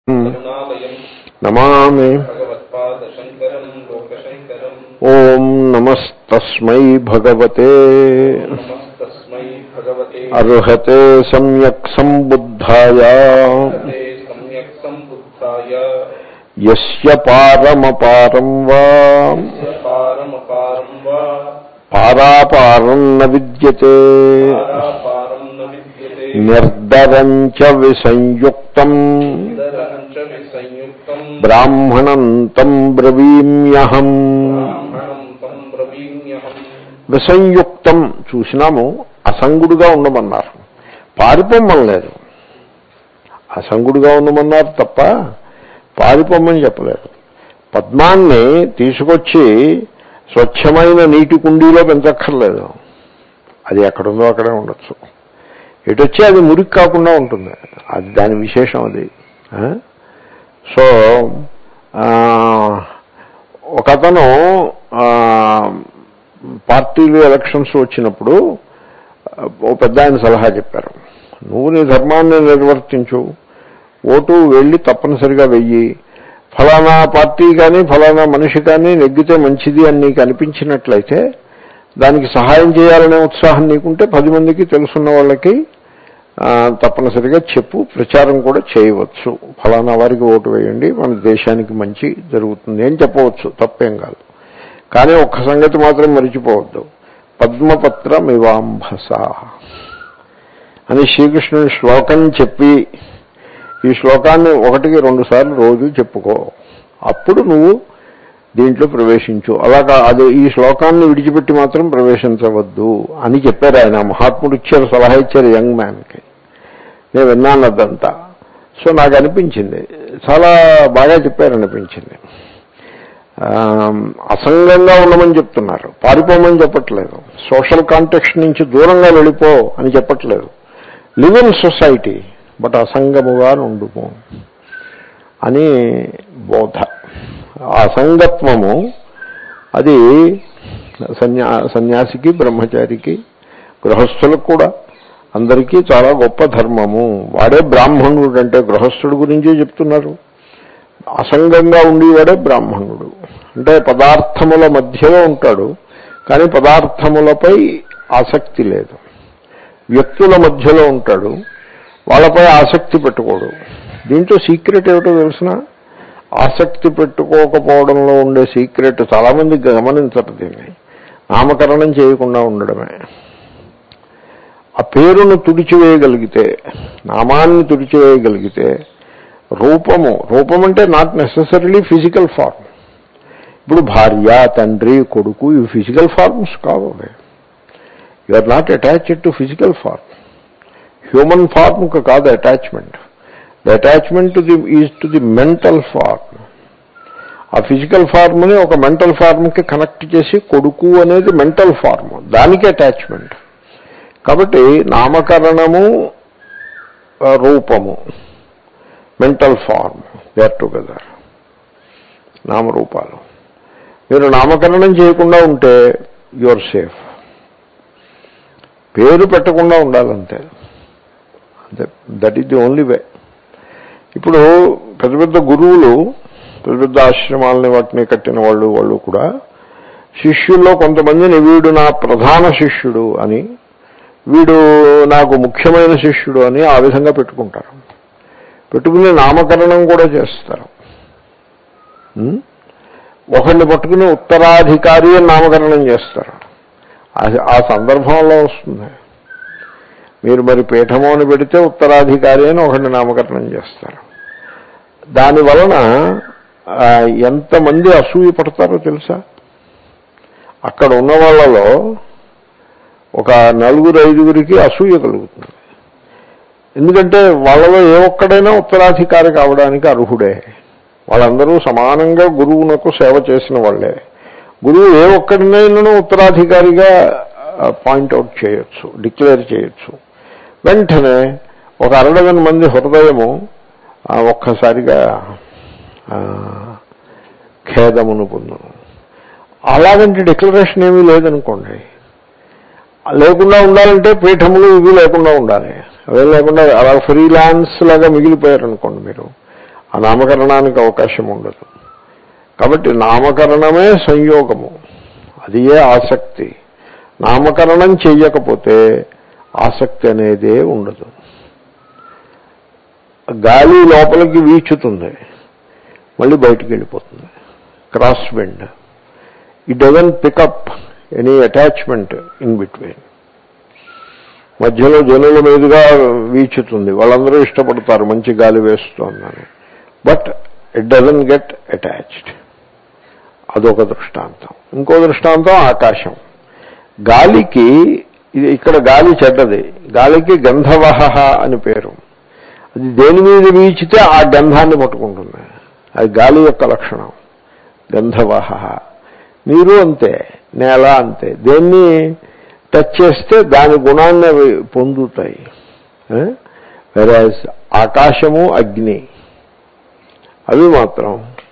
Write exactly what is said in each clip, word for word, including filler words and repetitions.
నమామి. ఓం నమస్తస్మై భగవతే అర్హతే సమ్యక్ సంబుద్ధాయ యస్య పారమపారం వా పారాపారం న విద్యతే నిర్దరం చ విసంయుక్తం బ్రాహ్మణం తం బ్రవీమ్యహం. విసంయుక్తం చూసినాము, అసంగుడుగా ఉండమన్నారు, పారిపోమ్మలేదు. అసంగుడుగా ఉండమన్నారు తప్ప పారిపోమ్మని చెప్పలేదు. పద్మాన్ని తీసుకొచ్చి స్వచ్ఛమైన నీటి కుండీలో పెంచక్కర్లేదు, అది ఎక్కడుందో అక్కడే ఉండొచ్చు. ఎటొచ్చి అది మురికి కాకుండా ఉంటుంది, అది దాని విశేషం. అది సో ఒకతను పార్టీలు ఎలక్షన్స్ వచ్చినప్పుడు ఓ పెద్ద ఆయన సలహా చెప్పారు, నువ్వు నీ ధర్మాన్ని నిర్వర్తించు, ఓటు వెళ్ళి తప్పనిసరిగా వెయ్యి, ఫలానా పార్టీ కానీ ఫలానా మనిషి కానీ నెగ్గితే మంచిది అని నీకు అనిపించినట్లయితే దానికి సహాయం చేయాలనే ఉత్సాహం నీకుంటే పది మందికి తెలుసున్న వాళ్ళకి తప్పనిసరిగా చెప్పు, ప్రచారం కూడా చేయవచ్చు, ఫలానా వారికి ఓటు వేయండి, మన దేశానికి మంచి జరుగుతుంది అని చెప్పవచ్చు, తప్పేం కాదు. కానీ ఒక్క సంగతి మాత్రం మరిచిపోవద్దు, పద్మపత్ర మివాంభస అని శ్రీకృష్ణుని శ్లోకం చెప్పి, ఈ శ్లోకాన్ని ఒకటికి రెండు సార్లు రోజు చెప్పుకో, అప్పుడు నువ్వు దీంట్లో ప్రవేశించు. అలాగా అది ఈ శ్లోకాన్ని విడిచిపెట్టి మాత్రం ప్రవేశించవద్దు అని చెప్పారు ఆయన. మహాత్ముడు ఇచ్చారు, సలహా ఇచ్చారు యంగ్ మ్యాన్కి. నేను విన్నాను అదంతా. సో నాకు అనిపించింది చాలా బాగా చెప్పారనిపించింది. అసంగంగా ఉండమని చెప్తున్నారు, పారిపోమని చెప్పట్లేదు, సోషల్ కాంటెక్స్ట్ నుంచి దూరంగా వెళ్ళిపో అని చెప్పట్లేదు. లివ్ ఇన్ సొసైటీ బట్ అసంగముగా ఉండుము అని బోధ. అసంగత్వము అది సన్యా సన్యాసికి, బ్రహ్మచారికి, గృహస్థులకు కూడా అందరికీ చాలా గొప్ప ధర్మము. వాడే బ్రాహ్మణుడు అంటే గృహస్థుడు గురించే చెప్తున్నారు. అసంగంగా ఉండేవాడే బ్రాహ్మణుడు. అంటే పదార్థముల మధ్యలో ఉంటాడు, కానీ పదార్థములపై ఆసక్తి లేదు. వ్యక్తుల మధ్యలో ఉంటాడు, వాళ్ళపై ఆసక్తి పెట్టుకోడు. దీంట్లో సీక్రెట్ ఏమిటో తెలిసిన, ఆసక్తి పెట్టుకోకపోవడంలో ఉండే సీక్రెట్ చాలామంది గమనించరు. దీన్ని నామకరణం చేయకుండా ఉండడమే. ఆ పేరును తుడిచివేయగలిగితే, నామాన్ని తుడిచివేయగలిగితే రూపము, రూపం అంటే నాట్ నెసెసరీలీ ఫిజికల్ ఫార్మ్. ఇప్పుడు భార్య, తండ్రి, కొడుకు ఇవి ఫిజికల్ ఫార్మ్స్ కావు. You are not attached to physical form. Human ఫార్మ్కి కాదు attachment. The attachment to the is to the mental form. ఆ ఫిజికల్ ఫార్మ్ని ఒక మెంటల్ ఫార్మ్కి కనెక్ట్ చేసి కొడుకు అనేది మెంటల్ ఫార్మ్, దానికి అటాచ్మెంట్. కాబట్టి నామకరణము, రూపము, mental form, they are together. నామరూపాలు. మీరు నామకరణం చేయకుండా ఉంటే యు ఆర్ సేఫ్. పేరు పెట్టకుండా ఉండాలంతే. That is the only way. ఇప్పుడు పెద్ద పెద్ద గురువులు, పెద్ద పెద్ద ఆశ్రమాలని వాటిని కట్టిన వాళ్ళు వాళ్ళు కూడా శిష్యుల్లో కొంతమందిని వీడు నా ప్రధాన శిష్యుడు అని, వీడు నాకు ముఖ్యమైన శిష్యుడు అని ఆ విధంగా పెట్టుకుంటారు. పెట్టుకుని నామకరణం కూడా చేస్తారు. ఒకరిని పట్టుకుని ఉత్తరాధికారి అని నామకరణం చేస్తారు. ఆ సందర్భంలో వస్తుంది. మీరు మరి పీఠము అని పెడితే ఉత్తరాధికారి అని ఒకరిని నామకరణం చేస్తారు. దానివలన ఎంతమంది అసూయ పడతారో తెలుసా? అక్కడ ఉన్న వాళ్ళలో ఒక నలుగురు ఐదుగురికి అసూయ కలుగుతుంది. ఎందుకంటే వాళ్ళలో ఏ ఒక్కడైనా ఉత్తరాధికారి కావడానికి అర్హుడే. వాళ్ళందరూ సమానంగా గురువునకు సేవ చేసిన వాళ్ళే. గురువు ఏ ఒక్కడినైనా ఉత్తరాధికారిగా పాయింట్అవుట్ చేయొచ్చు, డిక్లేర్ చేయొచ్చు. వెంటనే ఒక అరడజన్ మంది హృదయము ఒక్కసారిగా ఖేదమును పొందును. అలాగంటే డిక్లరేషన్ ఏమీ లేదనుకోండి. లేకుండా ఉండాలంటే పీఠములు ఇవి లేకుండా ఉండాలి. అవేం లేకుండా అలా ఫ్రీలాన్స్ లాగా మిగిలిపోయారనుకోండి మీరు, ఆ నామకరణానికి అవకాశం ఉండదు. కాబట్టి నామకరణమే సంయోగము, అది ఏ ఆసక్తి. నామకరణం చెయ్యకపోతే ఆసక్తి అనేదే ఉండదు. గాలి లోపలికి వీచుతుంది, మళ్ళీ బయటికి వెళ్ళిపోతుంది. Cross wind, it doesn't pick up any attachment in between. మధ్యలో జనుల మీదుగా వీచుతుంది, వాళ్ళందరూ ఇష్టపడతారు మంచి గాలి వేస్తోందని, but it doesn't get attached. అదొక దృష్టాంతం. ఇంకో దృష్టాంతం ఆకాశం. గాలికి, ఇది ఇక్కడ గాలి చెడ్డది, గాలికి గంధవహ అని పేరు. అది దేని మీద వీచితే ఆ గంధాన్ని పట్టుకుంటుంది, అది గాలి యొక్క లక్షణం. గంధవహ. నీరు అంతే, నేల అంతే, దేన్ని టచ్ చేస్తే దాని గుణాన్ని అవి పొందుతాయి. వెరాజ్ ఆకాశము అగ్ని అవి మాత్రం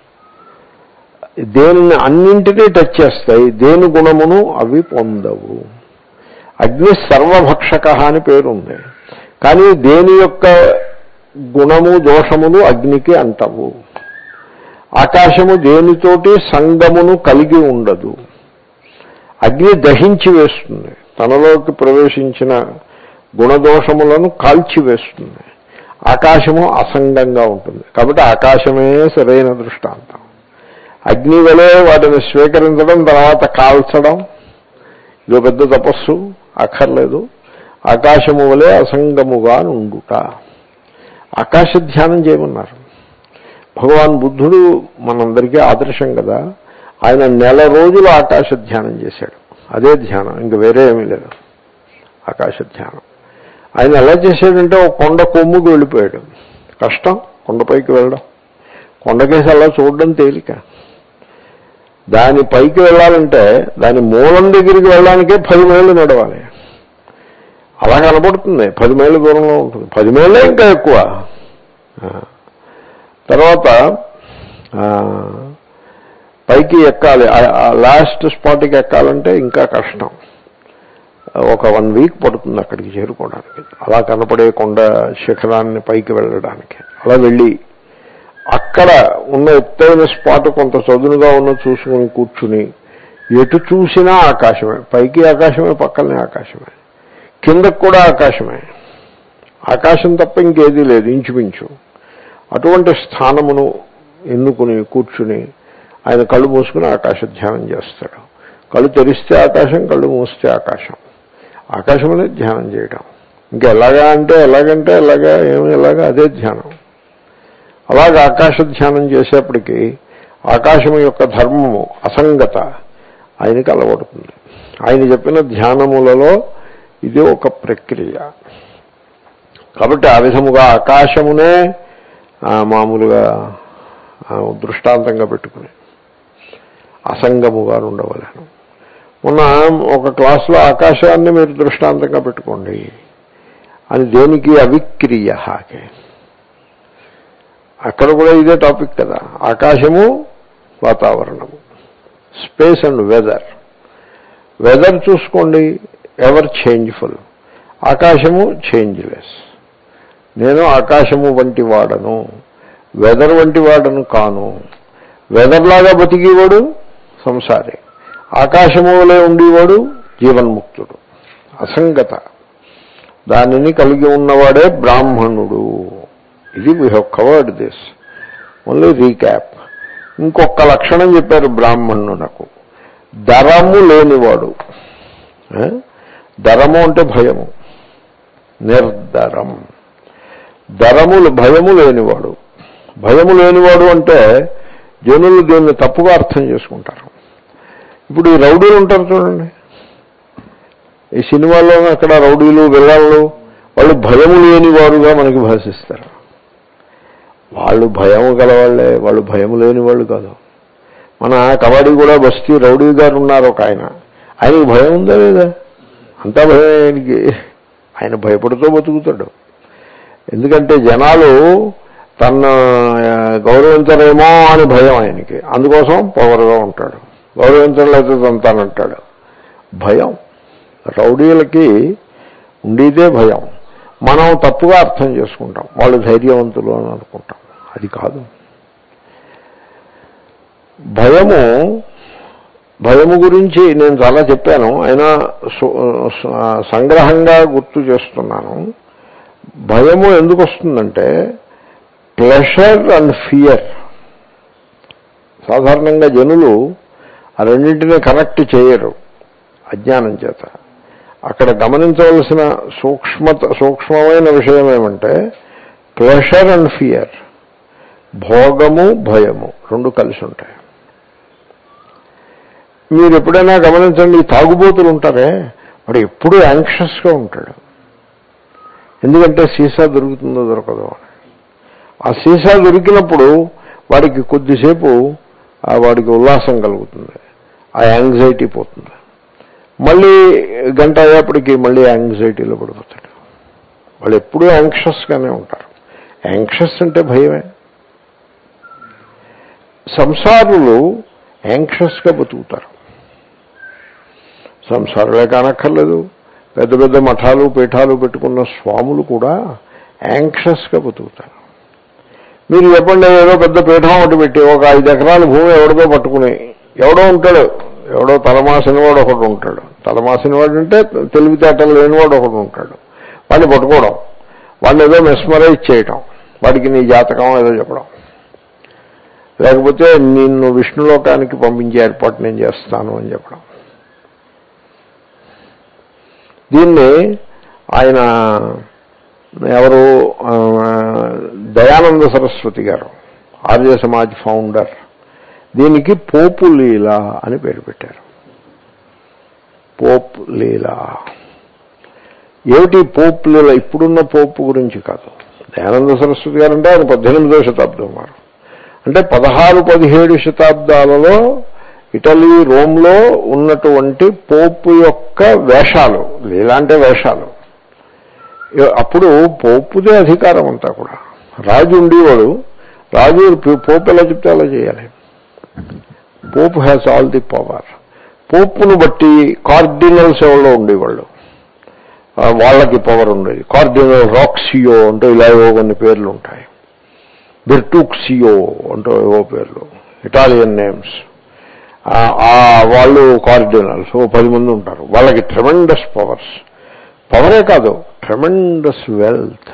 దేనిని అన్నింటినీ టచ్ చేస్తాయి, దేని గుణమును అవి పొందవు. అగ్ని సర్వభక్షక అని పేరుంది, కానీ దేని యొక్క గుణము దోషములు అగ్నికి అంటవు. ఆకాశము దేనితోటి సంగమును కలిగి ఉండదు. అగ్ని దహించి వేస్తుంది, తనలోకి ప్రవేశించిన గుణదోషములను కాల్చివేస్తుంది. ఆకాశము అసంగంగా ఉంటుంది. కాబట్టి ఆకాశమే సరైన దృష్టాంతం. అగ్ని వలె వాటిని స్వీకరించడం, తర్వాత కాల్చడం ఇదో పెద్ద తపస్సు అక్కర్లేదు. ఆకాశము వలె అసంగముగా ఉండుట. ఆకాశ ధ్యానం చేయమన్నారు. భగవాన్ బుద్ధుడు మనందరికీ ఆదర్శం కదా. ఆయన నెల రోజులు ఆకాశ ధ్యానం చేశాడు. అదే ధ్యానం, ఇంక వేరే ఏమీ లేదు. ఆకాశ ధ్యానం ఆయన ఎలా చేశాడంటే, ఒక కొండ కొమ్ముకు వెళ్ళిపోయాడు. కష్టం కొండపైకి వెళ్ళడం, కొండకేసి అలా చూడడం తేలిక. దాని పైకి వెళ్ళాలంటే దాని మూలం దగ్గరికి వెళ్ళడానికే పది మైళ్ళు నడవాలి. అలా కనపడుతుంది, పది మైళ్ళ దూరంలో ఉంటుంది. పది మైళ్ళే ఇంకా ఎక్కువ. తర్వాత పైకి ఎక్కాలి, లాస్ట్ స్పాట్కి ఎక్కాలంటే ఇంకా కష్టం. ఒక వన్ వీక్ పడుతుంది అక్కడికి చేరుకోవడానికి. అలా కనపడే కొండ శిఖరాన్ని పైకి వెళ్ళడానికి. అలా వెళ్ళి అక్కడ ఉన్న ఎత్తైన స్పాట్ కొంత చదునుగా ఉన్న చూసుకుని కూర్చుని ఎటు చూసినా ఆకాశమే. పైకి ఆకాశమే, పక్కనే ఆకాశమే, కిందకు కూడా ఆకాశమే. ఆకాశం తప్ప ఇంకేదీ లేదు ఇంచుమించు. అటువంటి స్థానమును ఎన్నుకుని కూర్చుని ఆయన కళ్ళు మూసుకుని ఆకాశ ధ్యానం చేస్తాడు. కళ్ళు తెరిస్తే ఆకాశం, కళ్ళు మూస్తే ఆకాశం. ఆకాశం అనేది ధ్యానం చేయడం. ఇంకా ఎలాగా అంటే ఎలాగంటే ఎలాగా ఏమి ఎలాగా అదే ధ్యానం. అలాగే ఆకాశ ధ్యానం చేసేప్పటికీ ఆకాశం యొక్క ధర్మము అసంగత ఆయనకి అలవడుతుంది. ఆయన చెప్పిన ధ్యానములలో ఇది ఒక ప్రక్రియ. కాబట్టి ఆ విధముగా ఆకాశమునే మామూలుగా దృష్టాంతంగా పెట్టుకుని అసంగముగా ఉండవలేను. మొన్న ఒక క్లాసులో ఆకాశాన్ని మీరు దృష్టాంతంగా పెట్టుకోండి అని, దేనికి? అవిక్రియాకే. అక్కడ కూడా ఇదే టాపిక్ కదా. ఆకాశము, వాతావరణము, స్పేస్ అండ్ వెదర్. వెదర్ చూసుకోండి, ఎవర్ చేంజ్ఫుల్. ఆకాశము చేంజ్లెస్. నేను ఆకాశము వంటి వాడను, వెదర్ వంటి వాడను కాను. వెదర్లాగా బతికేవాడు సంసారి, ఆకాశము వలె ఉండేవాడు జీవన్ముక్తుడు. అసంగత దానిని కలిగి ఉన్నవాడే బ్రాహ్మణుడు. ఇది we have covered this. Only recap. ఇంకొక లక్షణం చెప్పారు బ్రాహ్మణునకు, దరము లేనివాడు. దరము అంటే భయము, నిర్దరం. దరములు భయము లేనివాడు. భయము లేనివాడు అంటే జనులు దీన్ని తప్పుగా అర్థం చేసుకుంటారు. ఇప్పుడు ఈ రౌడీలు ఉంటారు చూడండి, ఈ సినిమాల్లో అక్కడ రౌడీలు విల్లాళ్ళు, వాళ్ళు భయము లేనివారుగా మనకి భాషిస్తారు. వాళ్ళు భయము గలవాళ్లే, వాళ్ళు భయము లేని వాళ్ళు కాదు. మన కబడ్డీ కూడా బస్తీ రౌడీ గారు ఉన్నారు ఒక ఆయన, ఆయనకి భయం ఉందా లేదా? అంతా భయం ఆయనకి. ఆయన భయపడుతూ బతుకుతాడు. ఎందుకంటే జనాలు తన గౌరవించరేమో అని భయం ఆయనకి, అందుకోసం పవర్గా ఉంటాడు. గౌరవించలేకపోతే తంతానంటాడు. భయం రౌడీలకి ఉండేదే భయం. మనం తప్పుగా అర్థం చేసుకుంటాం, వాళ్ళు ధైర్యవంతులు అని అనుకుంటాం. అది కాదు. భయము భయము గురించి నేను చాలా చెప్పాను, అయినా సంగ్రహంగా గుర్తు చేస్తున్నాను. భయము ఎందుకు వస్తుందంటే ప్లెషర్ అండ్ ఫియర్. సాధారణంగా జనులు ఆ రెండింటినీ కనెక్ట్ చేయరు అజ్ఞానం చేత. అక్కడ గమనించవలసిన సూక్ష్మత సూక్ష్మమైన విషయం ఏమంటే ప్లెషర్ అండ్ ఫియర్, భోగము భయము రెండు కలిసి ఉంటాయి. మీరు ఎప్పుడైనా గమనించండి, తాగుబోతులు ఉంటారే వాడు ఎప్పుడూ యాంగ్షియస్గా ఉంటాడు. ఎందుకంటే సీసా దొరుకుతుందో దొరకదో అని. ఆ సీసా దొరికినప్పుడు వాడికి కొద్దిసేపు వాడికి ఉల్లాసం కలుగుతుంది, ఆ యాంగ్జైటీ పోతుంది. మళ్ళీ గంట అయ్యేప్పటికీ మళ్ళీ యాంగ్జైటీలో పడిపోతాడు. వాళ్ళు ఎప్పుడూ యాంగ్షియస్గానే ఉంటారు. యాంగ్షియస్ అంటే భయమే. సంసారులు యాంగ్షియస్గా బతుకుతారు. సంసారులే కానక్కర్లేదు, పెద్ద పెద్ద మఠాలు పీఠాలు పెట్టుకున్న స్వాములు కూడా యాంగ్షియస్గా బతుకుతారు. మీరు చెప్పండి, ఏదో పెద్ద పీఠం ఒకటి పెట్టి ఒక ఐదు ఎకరాల భూమి ఎవడితో పట్టుకుని ఎవడో ఉంటాడు, ఎవడో తలమాసినవాడు ఒకడు ఉంటాడు. తలమాసినవాడు అంటే తెలివితేటలు లేనివాడు ఒకడు ఉంటాడు. వాడిని పట్టుకోవడం, వాడిని ఏదో మెస్మరైజ్ చేయటం, వాడికి నీ జాతకం ఏదో చెప్పడం, లేకపోతే నిన్ను విష్ణులోకానికి పంపించే ఏర్పాటు నేను చేస్తాను అని చెప్పడం. దీన్ని ఆయన ఎవరు దయానంద సరస్వతి గారు, ఆర్య సమాజ్ ఫౌండర్, దీనికి పోపు లీల అని పేరు పెట్టారు. పోప్ లీల ఏమిటి? పోప్ లీల ఇప్పుడున్న పోపు గురించి కాదు. దయానంద సరస్వతి గారు అంటే ఆయన పద్దెనిమిదవ శతాబ్దం వారు. అంటే పదహారు పదిహేడు శతాబ్దాలలో ఇటలీ రోమ్లో ఉన్నటువంటి పోపు యొక్క వేషాలు, లీలాంటే వేషాలు. అప్పుడు పోపుదే అధికారం అంతా కూడా. రాజు ఉండేవాడు, రాజు పోపు ఎలా చెప్తే అలా చేయాలి. Pope has all the power. పోపును బట్టి కార్డినల్స్ ఎవరో ఉండేవాళ్ళు, వాళ్ళకి పవర్ ఉండేది. కార్డినల్ రాక్సియో అంటూ ఇలా ఏవో కొన్ని పేర్లు ఉంటాయి. బెర్టూక్సియో అంటూ ఏవో పేర్లు, ఇటాలియన్ నేమ్స్. వాళ్ళు కార్డినల్స్ ఓ పది మంది ఉంటారు. వాళ్ళకి ట్రెమెండస్ పవర్స్. పవరే కాదు, ట్రెమెండస్ వెల్త్.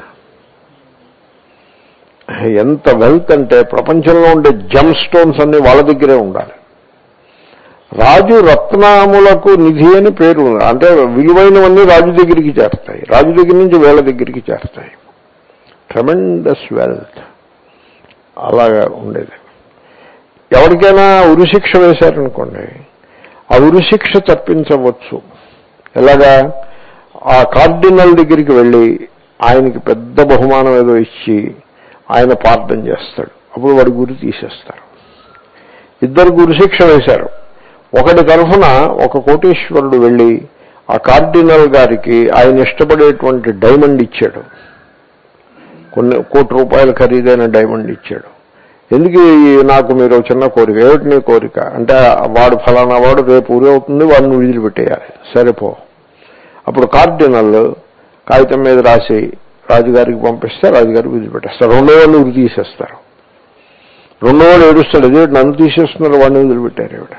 ఎంత వెల్త్ అంటే ప్రపంచంలో ఉండే జమ్ స్టోన్స్ అన్ని వాళ్ళ దగ్గరే ఉండాలి. రాజు రత్నాములకు నిధి అని పేరు, అంటే విలువైనవన్నీ రాజు దగ్గరికి చేరుతాయి, రాజు దగ్గర నుంచి వీళ్ళ దగ్గరికి చేరుతాయి. ట్రెమెండస్ వెల్త్ అలాగా ఉండేది. ఎవరికైనా ఉరిశిక్ష వేశారనుకోండి, ఆ ఉరిశిక్ష తప్పించవచ్చు. ఎలాగా? ఆ కార్డినల్ దగ్గరికి వెళ్ళి ఆయనకి పెద్ద బహుమానం ఏదో ఇచ్చి ఆయన పార్థం చేస్తాడు. అప్పుడు వాడి గురి తీసేస్తారు. ఇద్దరు ఉరిశిక్ష వేశారు. ఒకటి తరఫున ఒక కోటీశ్వరుడు వెళ్ళి ఆ కార్డినల్ గారికి ఆయన ఇష్టపడేటువంటి డైమండ్ ఇచ్చాడు, కొన్ని కోటి రూపాయల ఖరీదైన డైమండ్ ఇచ్చాడు. ఎందుకు నాకు మీరు చిన్న కోరిక, ఏమిటి నీ కోరిక అంటే, వాడు ఫలానా వాడు రేపు ఊరి అవుతుంది, వాడిని విడుదల పెట్టేయాలి, సరిపో. అప్పుడు కార్డినల్ కాగితం మీద రాసి రాజుగారికి పంపిస్తే రాజుగారికి విడుదల పెట్టేస్తారు. రెండో వాడిని ఉరి తీసేస్తారు. రెండో వాడు ఏడుస్తాడు, అదే నన్ను తీసేస్తున్నారు, వాడిని వదిలిపెట్టారు. ఏమిట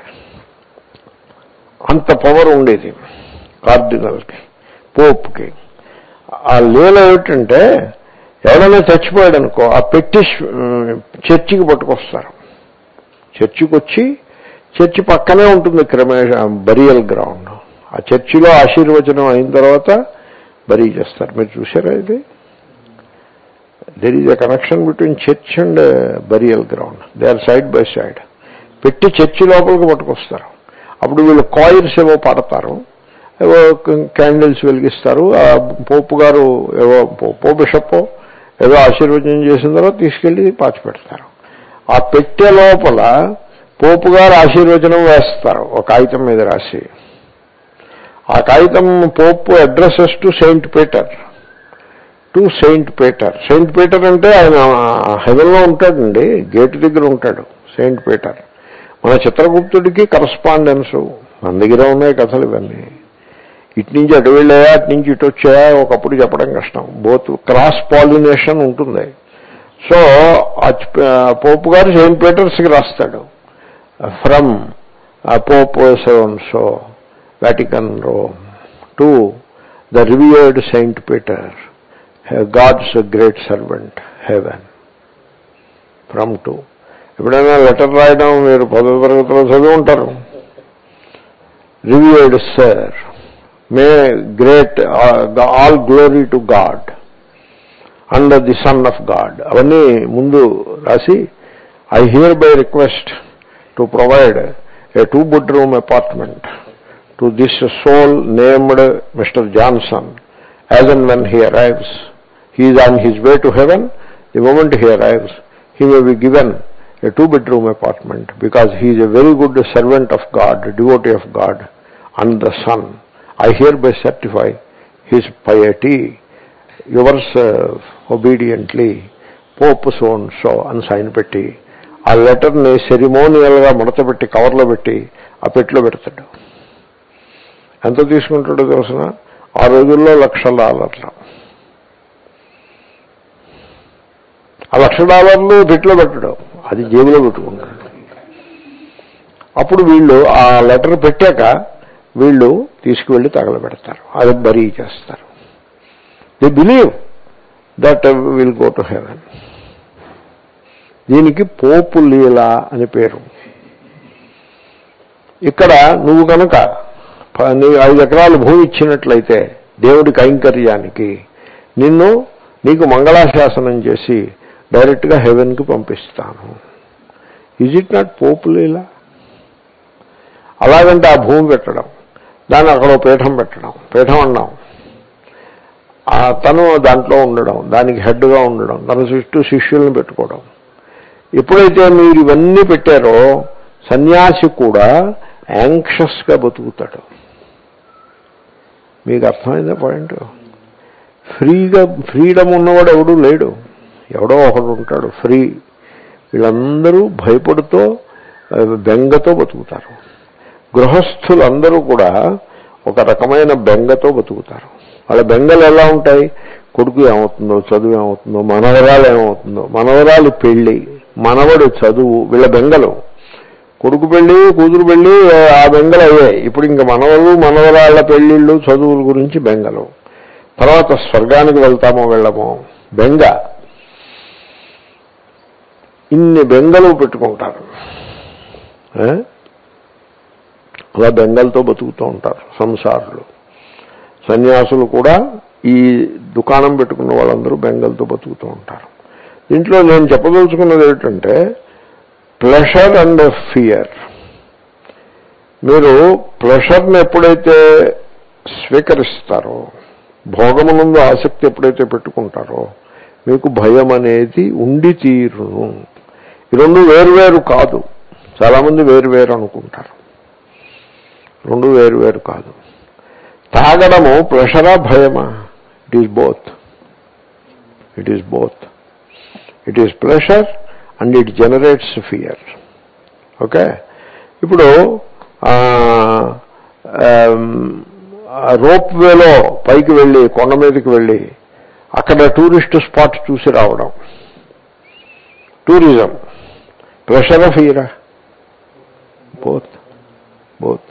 అంత పవర్ ఉండేది కార్డినల్కి, పోప్కి. ఆ లీల ఏమిటంటే, ఎవరైనా చచ్చిపోయాడు అనుకో, ఆ పెట్టి చర్చికి పట్టుకొస్తారు. చర్చికి వచ్చి చర్చి పక్కనే ఉంటుంది క్రమేష బరియల్ గ్రౌండ్. ఆ చర్చిలో ఆశీర్వచనం అయిన తర్వాత బరీ చేస్తారు. మీరు చూసారా ఇది? There is a connection between church and burial ground. They are side by side. పెట్టి చర్చి లోపలికి పట్టుకొస్తారు. అప్పుడు వీళ్ళు కాయిర్స్ ఏవో పడతారు, ఏవో క్యాండిల్స్ వెలిగిస్తారు. ఆ పోపు గారు ఏవో పోపో బిషప్పో ఏదో ఆశీర్వచనం చేసిన తర్వాత తీసుకెళ్లి పాచి పెడతారు. ఆ పెట్టె లోపల పోపు గారు ఆశీర్వచనం వేస్తారు ఒక కాగితం మీద రాసి. ఆ కాగితం pope addresses to Saint Peter, to Saint Peter. Saint Peter అంటే ఆయన హెవెన్లో ఉంటాడండి, గేటు దగ్గర ఉంటాడు సెయింట్ పీటర్. మన చిత్రగుప్తుడికి కరస్పాండెన్సు మన దగ్గర ఉన్నాయి కథలు ఇవన్నీ. ఇటు నుంచి అటు వెళ్ళాయా, అటు నుంచి ఇటు వచ్చాయా ఒకప్పుడు చెప్పడం కష్టం. బోత్ క్రాస్ పాలినేషన్ ఉంటుంది. సో పోప్ గారు సెయింట్ పీటర్స్కి రాస్తాడు, from pope so and so Vatican Rome to the revered saint Peter, God's great servant heaven, from to. ఎప్పుడైనా లెటర్ రాయడం మీరు పదవ తరగతిలో చదివి ఉంటారు. Revered sir, may great all glory to God and the son of God, అవన్నీ ముందు రాసి I here by request to provide a two bedroom apartment to this soul named mister Johnson as and when he arrives. He is on his way to heaven. The moment he arrives he may be given a two bedroom apartment because he is a very good servant of God, devotee of God and the Son. I hereby certify his piety. Yours uh, obediently, Pope so and so అని sign పెట్టి ఆ లెటర్ని సెరిమోనియల్గా ముడత పెట్టి కవర్లో పెట్టి ఆ పెట్టిలో పెడతాడు. ఎంత తీసుకుంటాడో తెలుసిన, ఆ రోజుల్లో లక్షల డాలర్లు. ఆ లక్ష డాలర్లు పెట్టిలో పెట్టడం, అది జేబులో పెట్టుకుంటాడు. అప్పుడు వీళ్ళు ఆ లెటర్ పెట్టాక వీళ్ళు తీసుకువెళ్ళి తగలబెడతారు, అది బరీ చేస్తారు. They believe that will go to heaven. దీనికి పోపు లీలా అని పేరు. ఇక్కడ నువ్వు కనుక ఐదు ఎకరాలు భూమి ఇచ్చినట్లయితే దేవుడి కైంకర్యానికి నిన్ను నీకు మంగళాశాసనం చేసి డైరెక్ట్గా హెవెన్కి పంపిస్తాను. ఈజ్ ఇట్ నాట్ పోపు లీలా? అలాగంటే ఆ భూమి పెట్టడం, దాన్ని అక్కడ పీఠం పెట్టడం, పీఠం అన్నాం, తను దాంట్లో ఉండడం, దానికి హెడ్గా ఉండడం, తన చుట్టూ శిష్యుల్ని పెట్టుకోవడం. ఎప్పుడైతే మీరు ఇవన్నీ పెట్టారో సన్యాసి కూడా యాంక్షస్గా బతుకుతాడు. మీకు అర్థమైందా పాయింట్? ఫ్రీగా ఫ్రీడమ్ ఉన్నవాడు ఎవడూ లేడు, ఎవడో ఒకడు ఉంటాడు ఫ్రీ. వీళ్ళందరూ భయపడుతూ బెంగతో బతుకుతారు. గృహస్థులందరూ కూడా ఒక రకమైన బెంగతో బతుకుతారు. వాళ్ళ బెంగలు ఎలా ఉంటాయి? కొడుకు ఏమవుతుందో, చదువు ఏమవుతుందో, మనవరాలు ఏమవుతుందో, మనవరాలు పెళ్ళి, మనవడు చదువు, వీళ్ళ బెంగలు. కొడుకు పెళ్ళి, కూతురు పెళ్ళి, ఆ బెంగలు అయ్యాయి. ఇప్పుడు ఇంకా మనవలు మనవరాళ్ల పెళ్ళిళ్ళు, చదువుల గురించి బెంగలు. తర్వాత స్వర్గానికి వెళ్తామో వెళ్ళమో బెంగ. ఇన్ని బెంగలు పెట్టుకుంటారు. అలా బెంగలతో బతుకుతూ ఉంటారు సంసారులు. సన్యాసులు కూడా ఈ దుకాణం పెట్టుకున్న వాళ్ళందరూ బెంగలతో బతుకుతూ ఉంటారు. దీంట్లో నేను చెప్పదలుచుకున్నది ఏంటంటే ప్లెషర్ అండ్ ఫియర్. మీరు ప్లెషర్ని ఎప్పుడైతే స్వీకరిస్తారో, భోగమునందు ఆసక్తి ఎప్పుడైతే పెట్టుకుంటారో మీకు భయం అనేది ఉండి తీరును. ఈ రెండు వేరువేరు కాదు. చాలామంది వేరువేరు అనుకుంటారు. రెండు వేరువేరు కాదు. తాగడము ప్లెషరా భయమా? It is both. It is both. It is pleasure and it generates fear. Okay. ఇప్పుడు రోప్ వేలో పైకి వెళ్ళి కొండ మీదకి వెళ్ళి అక్కడ టూరిస్ట్ స్పాట్ చూసి రావడం టూరిజం. ప్లెషరా ఫియరా? బోత్. బోత్.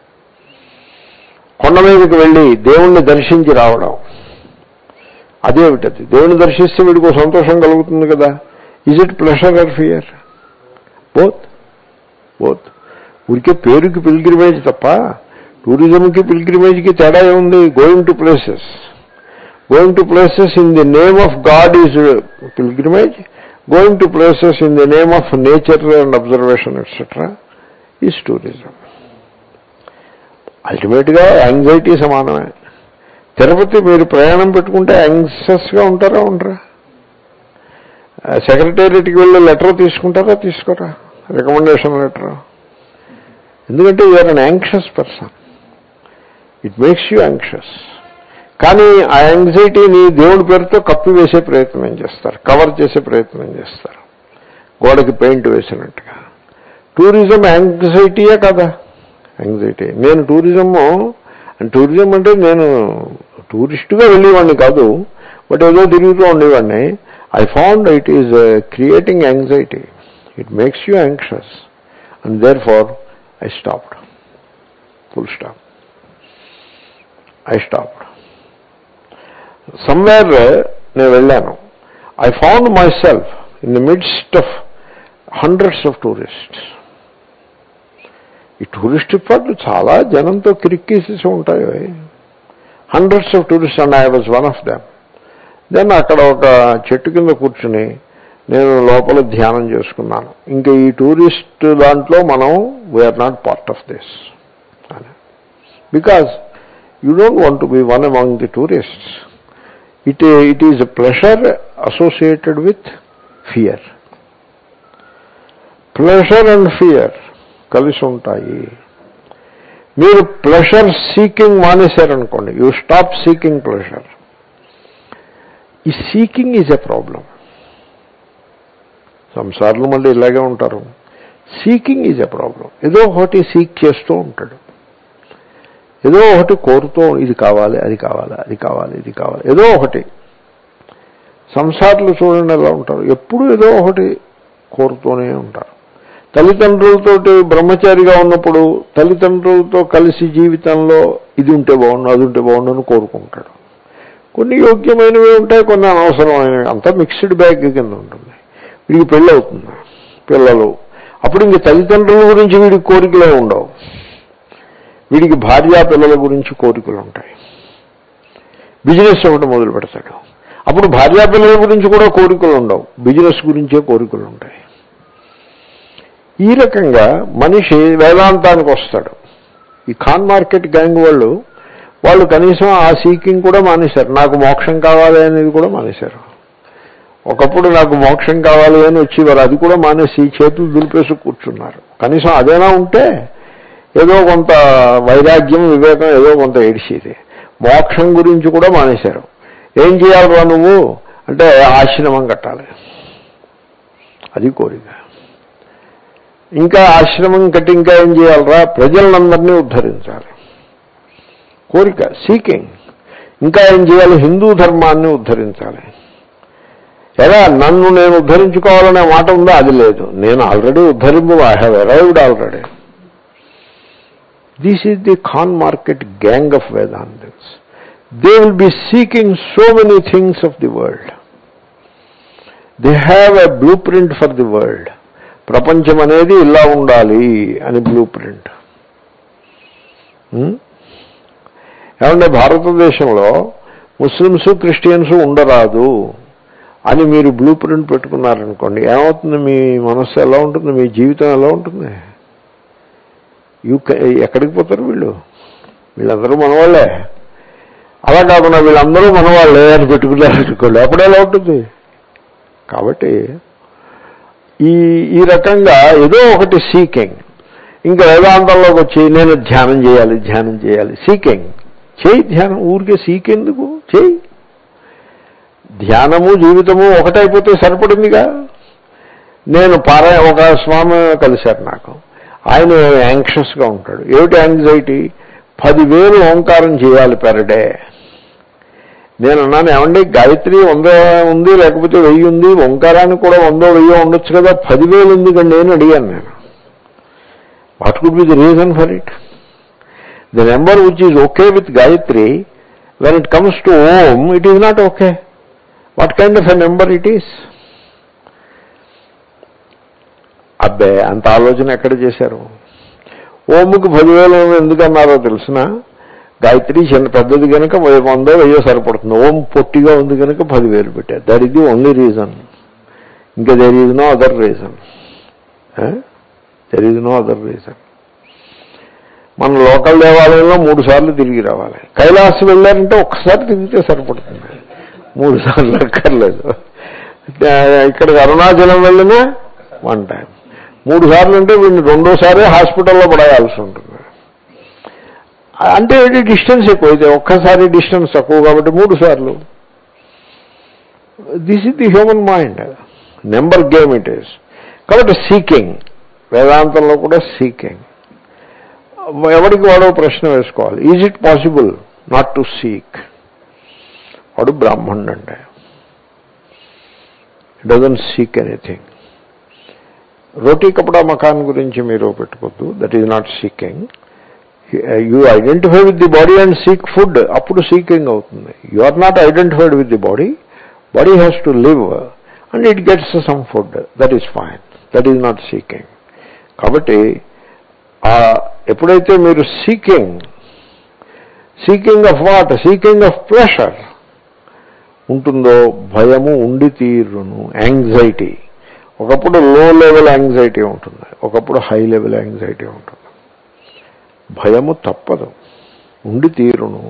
కొండ మీదకి వెళ్ళి దేవుణ్ణి దర్శించి రావడం, అదేమిటది? దేవుణ్ణి దర్శిస్తే వీడికి సంతోషం కలుగుతుంది కదా. Is it pleasure or fear? Both. Both. ఊరికే పేరుకి పిల్గ్రిమేజ్ తప్ప టూరిజంకి పిల్గ్రిమేజ్కి తేడా ఏముంది? Going to places. Going to places in the name of God is pilgrimage. Going to places in the name of nature and observation etcetera is tourism. అల్టిమేట్గా anxiety సమానమే. తిరుపతి మీరు ప్రయాణం పెట్టుకుంటే యాంగ్షియస్గా ఉంటారా ఉండరా? సెక్రటేరియట్కి వెళ్ళి లెటర్ తీసుకుంటారా తీసుకోరా? Recommendation letter. ఎందుకంటే you are an anxious person. It makes you anxious. కానీ ఆ యాంగ్జైటీని దేవుడి పేరుతో కప్పివేసే ప్రయత్నం చేస్తారు, కవర్ చేసే ప్రయత్నం చేస్తారు, గోడకి పెయింట్ వేసినట్టుగా. టూరిజం యాంగ్జైటీయే కదా? యాంగ్జైటీ. నేను టూరిజము టూరిజం అంటే నేను టూరిస్టుగా వెళ్ళేవాడిని కాదు, బట్ ఏదో తిరుగుతూ ఉండేవాడిని. I found it is uh, creating anxiety. It makes you anxious. And therefore, I stopped. Full stop. I stopped. Somewhere, నేను వెళ్ళాను. I found myself in the midst of hundreds of tourists. ఈ tourist స్పాట్లు చాలా జనంతో కిరిక్కేసేసి ఉంటాయి. Hundreds of tourist and I was one of them. Then అక్కడ ఒక చెట్టు కింద కూర్చుని నేను లోపల ధ్యానం చేసుకున్నాను. ఇంకా ఈ టూరిస్ట్ దాంట్లో మనం we are not part of this అని. Because you don't want to be one among the tourists. It it is a pleasure associated with fear. Pleasure and fear కలిసి ఉంటాయి. మీరు ప్లెషర్ సీకింగ్ మానేశారనుకోండి, యూ స్టాప్ సీకింగ్ ప్లెషర్. ఈ seeking is a problem. సంసార్లు మళ్ళీ ఇలాగే ఉంటారు. Seeking is a problem. ఏదో ఒకటి సీక్ చేస్తూ ఉంటాడు, ఏదో ఒకటి కోరుతూ, ఇది కావాలి, అది కావాలి, అది కావాలి, ఇది కావాలి, ఏదో ఒకటి. సంసార్లు చూడండి ఎలా ఉంటారు, ఎప్పుడు ఏదో ఒకటి కోరుతూనే ఉంటారు. తల్లిదండ్రులతోటి బ్రహ్మచారిగా ఉన్నప్పుడు తల్లిదండ్రులతో కలిసి జీవితంలో ఇది ఉంటే బాగుండు, అది ఉంటే బాగుండు అని కోరుకుంటాడు. కొన్ని యోగ్యమైనవి ఉంటాయి, కొన్ని అనవసరమైనవి. అంతా మిక్స్డ్ బ్యాగ్ కింద ఉంటుంది. వీడికి పెళ్ళి అవుతుంది, పిల్లలు. అప్పుడు ఇంక తల్లిదండ్రుల గురించి వీడికి కోరికలే ఉండవు. వీడికి భార్యా పిల్లల గురించి కోరికలు ఉంటాయి. బిజినెస్ ఒకటి మొదలు పెడతాడు, అప్పుడు భార్యా పిల్లల గురించి కూడా కోరికలు ఉండవు, బిజినెస్ గురించే కోరికలు ఉంటాయి. ఈ రకంగా మనిషి వేదాంతానికి వస్తాడు. ఈ ఖాన్ మార్కెట్ గ్యాంగ్ వాళ్ళు వాళ్ళు కనీసం ఆ సీకింగ్ కూడా మానేశారు. నాకు మోక్షం కావాలి అనేది కూడా మానేశారు. ఒకప్పుడు నాకు మోక్షం కావాలి అని వచ్చేవారు, అది కూడా మానేసి చేతులు దులిపేసి కూర్చున్నారు. కనీసం అదేనా ఉంటే ఏదో కొంత వైరాగ్యం, వివేకం ఏదో కొంత ఏడిచేది. మోక్షం గురించి కూడా మానేశారు. ఏం చేయాలిరా నువ్వు అంటే ఆశ్రమం కట్టాలి, అది కోరిక. ఇంకా ఆశ్రమం కట్టి ఇంకా ఏం చేయాలరా, ప్రజలందరినీ ఉద్ధరించాలి, కోరిక, సీకింగ్. ఇంకా ఏం చేయాలి, హిందూ ధర్మాన్ని ఉద్ధరించాలి. ఎలా నన్ను నేను ఉద్ధరించుకోవాలనే మాట ఉందో అది లేదు. నేను ఆల్రెడీ ఉద్ధరింపు, I have arrived already. This is the Khan Market gang of Vedantas. They will be seeking so many things of the world. They have a blue print for the world. ప్రపంచం అనేది ఇలా ఉండాలి అని బ్లూ ప్రింట్. ఏమంటే భారతదేశంలో ముస్లిమ్స్ క్రిస్టియన్స్ ఉండరాదు అని మీరు బ్లూ ప్రింట్ పెట్టుకున్నారనుకోండి, ఏమవుతుంది? మీ మనస్సు ఎలా ఉంటుంది, మీ జీవితం ఎలా ఉంటుంది? యూ ఎక్కడికి పోతారు వీళ్ళు? వీళ్ళందరూ మనవాళ్లే. అలా కాకుండా వీళ్ళందరూ మనవాళ్లే అని పెట్టుకున్నారనుకోండి, అప్పుడు ఎలా ఉంటుంది? కాబట్టి ఈ ఈ రకంగా ఏదో ఒకటి సీకింగ్. ఇంకా వేదాంతంలోకి వచ్చి నేను ధ్యానం చేయాలి, ధ్యానం చేయాలి, సీకింగ్. చేయి ధ్యానం, ఊరికే సీకెందుకు? చేయి. ధ్యానము జీవితము ఒకటైపోతే సరిపడిందిగా. నేను పారా ఒక స్వామి కలిశారు నాకు. ఆయన యాంగ్షియస్గా ఉంటాడు. ఏమిటి యాంగ్జైటీ? పదివేలు ఓంకారం చేయాలి పెర్ డే. నేను అన్నాను, ఏమండి గాయత్రి వంద ఉంది, లేకపోతే వెయ్యి ఉంది, ఓంకారానికి కూడా వందో వెయ్యో ఉండొచ్చు కదా, పదివేలు ఎందుకండి నేను అడిగాను. నేను what could be the reason for it? The number which is okay with Gayatri, when it comes to Om it is not okay. What kind of a number it is? అబ్బే, అంత ఆలోచన ఎక్కడ చేశారు? ఓముకి పదివేలు ఎందుకన్నారో తెలిసిన, గాయత్రి చిన్న పెద్దది కనుక వందో వెయ్యో సరిపడుతుంది, ఓం పొట్టిగా ఉంది కనుక పదివేలు పెట్టారు. That is the only reason. ఇంకా there is no other reason. There is no other reason. మన లోకల్ దేవాలయంలో మూడు సార్లు తిరిగి రావాలి. కైలాసం వెళ్ళారంటే ఒక్కసారి తిరిగితే సరిపడుతుంది, మూడు సార్లు అక్కర్లేదు. ఇక్కడికి అరుణాచలం వెళ్ళినా వన్ టైం. మూడు సార్లు అంటే వీడిని రెండోసారి హాస్పిటల్లో పడేయాల్సి ఉంటుంది. అంటే డిస్టెన్స్ ఎక్కువైతే, ఒక్కసారి డిస్టెన్స్ తక్కువ కాబట్టి మూడు సార్లు. This is the human mind. Number game it is. కాబట్టి సీకింగ్, వేదాంతంలో కూడా సీకింగ్. ఎవరికి వాడో ప్రశ్న వేసుకోవాలి, is it possible not to seek? వాడు బ్రాహ్మణుడు అంటే డజంట్ సీక్ ఎనీథింగ్. రోటీ కపడా మకాన్ గురించి మీరు పెట్టుకోవద్దు. That is not seeking. You identify with the body and seek food, అప్పుడు సీకింగ్ అవుతుంది. You are not identified with the body. Body has to live and it gets some food. That is fine. That is not seeking. కాబట్టి ఎప్పుడైతే మీరు seeking seeking of what seeking of pleasure ఉంటుందో భయము ఉండి తీరును. Anxiety ఒకప్పుడు లో level anxiety ఉంటుంది, ఒకప్పుడు హై లెవెల్ యాంగ్జైటీ ఉంటుంది. భయము తప్పదు, ఉండి తీరును.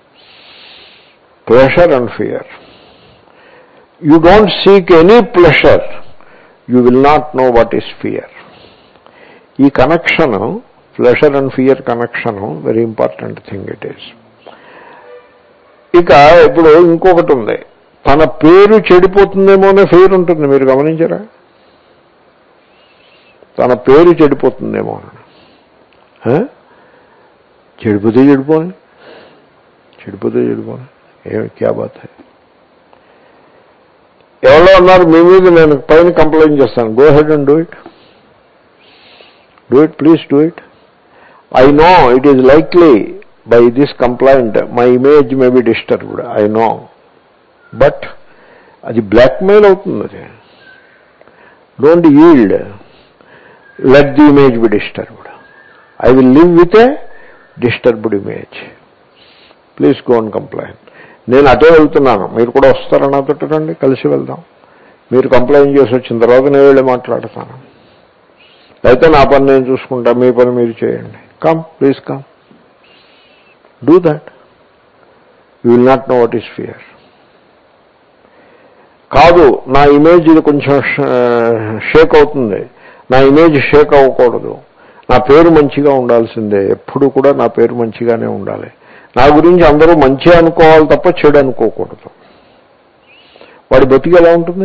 Pleasure and fear. You don't seek any pleasure, you will not know what is fear. ఈ connection, pleasure and fear connection very important thing it is. ఇక ఇప్పుడు ఇంకొకటి ఉంది, తన పేరు చెడిపోతుందేమో అనే ఫియర్ ఉంటుంది. మీరు గమనించారా? తన పేరు చెడిపోతుందేమో అని. చెడిపోతే చెడిపోని చెడిపోతే చెడిపోని ఏమి క్యా బాత్ హై. ఎవరో అన్నారు మీ మీద నేను పైన కంప్లైంట్ చేస్తాను. Go ahead and do it. Do it, please do it. I know it is likely by this complaint my image may be disturbed. I know, but అది బ్లాక్మెయిల్ అవుతుంది. అది don't yield. Let the image be disturbed. I will live with a disturbed image. Please go and complaint. నేను అటే వెళ్తున్నాను, మీరు కూడా వస్తారా నాతో? రండి, కలిసి వెళ్దాం. మీరు కంప్లైంట్ చేసి వచ్చిన తర్వాత నేను వెళ్ళి మాట్లాడతాను. అయితే నా పని నేను చూసుకుంటా, మీ పని మీరు చేయండి. Come, please come, do that. You will not know what is fear. కాదు, నా ఇమేజ్ ఇది కొంచెం షేక్ అవుతుంది, నా ఇమేజ్ షేక్ అవ్వకూడదు, నా పేరు మంచిగా ఉండాల్సిందే, ఎప్పుడు కూడా నా పేరు మంచిగానే ఉండాలి, నా గురించి అందరూ మంచి అనుకోవాలి తప్ప చెడు అనుకోకూడదు. వాడి బతికి ఎలా ఉంటుంది?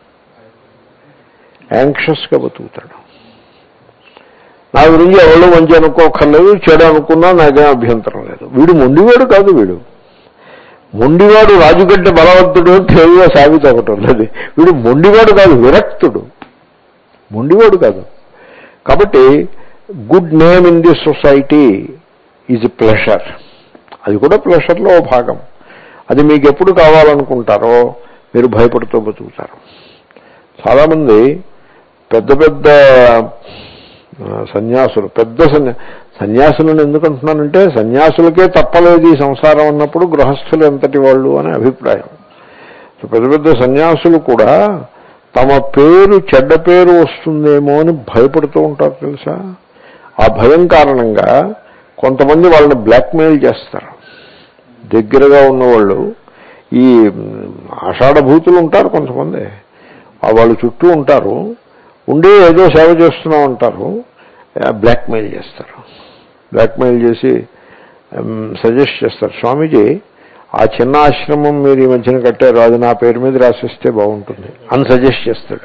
యాంగ్షియస్గా బతుకుతాడు. నా గురించి ఎవరో మంచి అనుకోకర్లేదు, చెడు అనుకున్నా నాకేం అభ్యంతరం లేదు. వీడు మొండివాడు కాదు. వీడు మొండివాడు రాజుగడ్డ బలవంతుడు తెలివిగా సాగుతూ ఒకటి ఉన్నది. వీడు మొండివాడు కాదు, విరక్తుడు. మొండివాడు కాదు. కాబట్టి good name in the society is pleasure. అది కూడా ప్లెషర్లో భాగం. అది మీకు ఎప్పుడు కావాలనుకుంటారో మీరు భయపడుతూ బతుకుతారు. చాలామంది పెద్ద పెద్ద సన్యాసులు, పెద్ద సన్యా సన్యాసులను ఎందుకు అంటున్నానంటే సన్యాసులకే తప్పలేదు ఈ సంసారం అన్నప్పుడు గృహస్థులు ఎంతటి వాళ్ళు అనే అభిప్రాయం. పెద్ద పెద్ద సన్యాసులు కూడా తమ పేరు చెడ్డ పేరు వస్తుందేమో అని భయపడుతూ ఉంటారు తెలుసా. ఆ భయం కారణంగా కొంతమంది వాళ్ళని బ్లాక్మెయిల్ చేస్తారు. దగ్గరగా ఉన్నవాళ్ళు, ఈ ఆషాఢభూతులు ఉంటారు కొంతమంది, వాళ్ళు చుట్టూ ఉంటారు, ఉండి ఏదో సేవ చేస్తున్నాం అంటారు, బ్లాక్మెయిల్ చేస్తారు. బ్లాక్మెయిల్ చేసి సజెస్ట్ చేస్తారు, స్వామీజీ ఆ చిన్న ఆశ్రమం మీరు ఈ మధ్యన కట్టారు, అది నా పేరు మీద రాసిస్తే బాగుంటుంది అని సజెస్ట్ చేస్తాడు.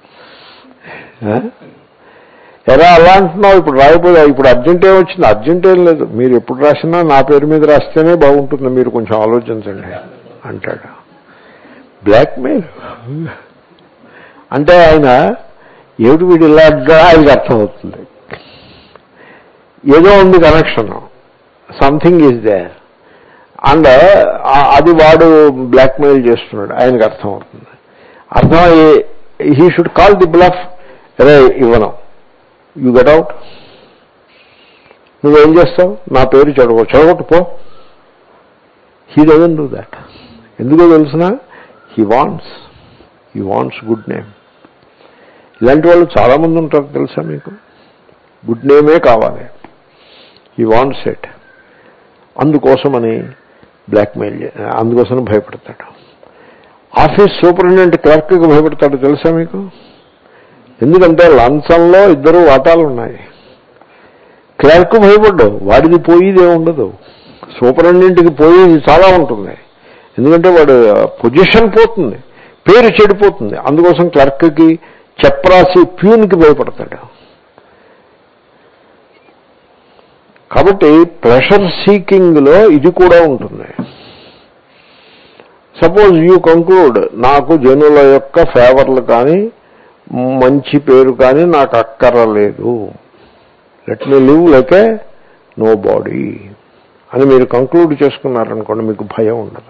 ఎలా అలా అంటున్నావు, ఇప్పుడు రాయిపోదా, ఇప్పుడు అర్జెంట్ ఏమొచ్చింది? అర్జెంట్ ఏం లేదు, మీరు ఎప్పుడు రాసినా నా పేరు మీద రాస్తేనే బాగుంటుంది, మీరు కొంచెం ఆలోచించండి అంటాడు. బ్లాక్మెయిల్ అంటే ఆయన ఏమిటి వీడు ఇలాగా ఆయనకి అర్థమవుతుంది. ఏదో ఉంది connection, something is there, and అది వాడు బ్లాక్మెయిల్ చేస్తున్నాడు, ఆయనకు అర్థమవుతుంది. అర్థమయ్యి he should call the bluff. రే ఇవ్వను, యూ గెట్ అవుట్. నువ్వేం చేస్తావు? నా పేరు చెడగొ చెడగొట్టు పో. He doesn't do that. ఎందుకో తెలిసిన, he wants he wants good name. ఇలాంటి వాళ్ళు చాలామంది ఉంటారు తెలుసా మీకు. గుడ్ నేమే కావాలి, హీ వాంట్స్ ఇట్. అందుకోసమని బ్లాక్మెయిల్, అందుకోసం భయపడతాడు. ఆఫీస్ సూపరింటెండెంట్ క్లర్క్కి భయపడతాడు తెలుసా మీకు. ఎందుకంటే లంచంలో ఇద్దరు వాటాలు ఉన్నాయి. క్లర్క్ భయపడ్డావు, వాడిది పోయేది ఏముండదు. సూపరింటెండెంట్కి పోయేది చాలా ఉంటుంది, ఎందుకంటే వాడు పొజిషన్ పోతుంది, పేరు చెడిపోతుంది. అందుకోసం క్లర్క్కి, చెప్రాసి ప్యూన్కి భయపడతాడు. కాబట్టి ప్లెషర్ సీకింగ్లో ఇది కూడా ఉంటుంది. సపోజ్ యూ కంక్లూడ్ నాకు జనుల యొక్క ఫేవర్లు కానీ మంచి పేరు కానీ నాకు అక్కర్లేదు, let me live like a nobody అని మీరు కంక్లూడ్ చేసుకున్నారనుకోండి, మీకు భయం ఉండదు.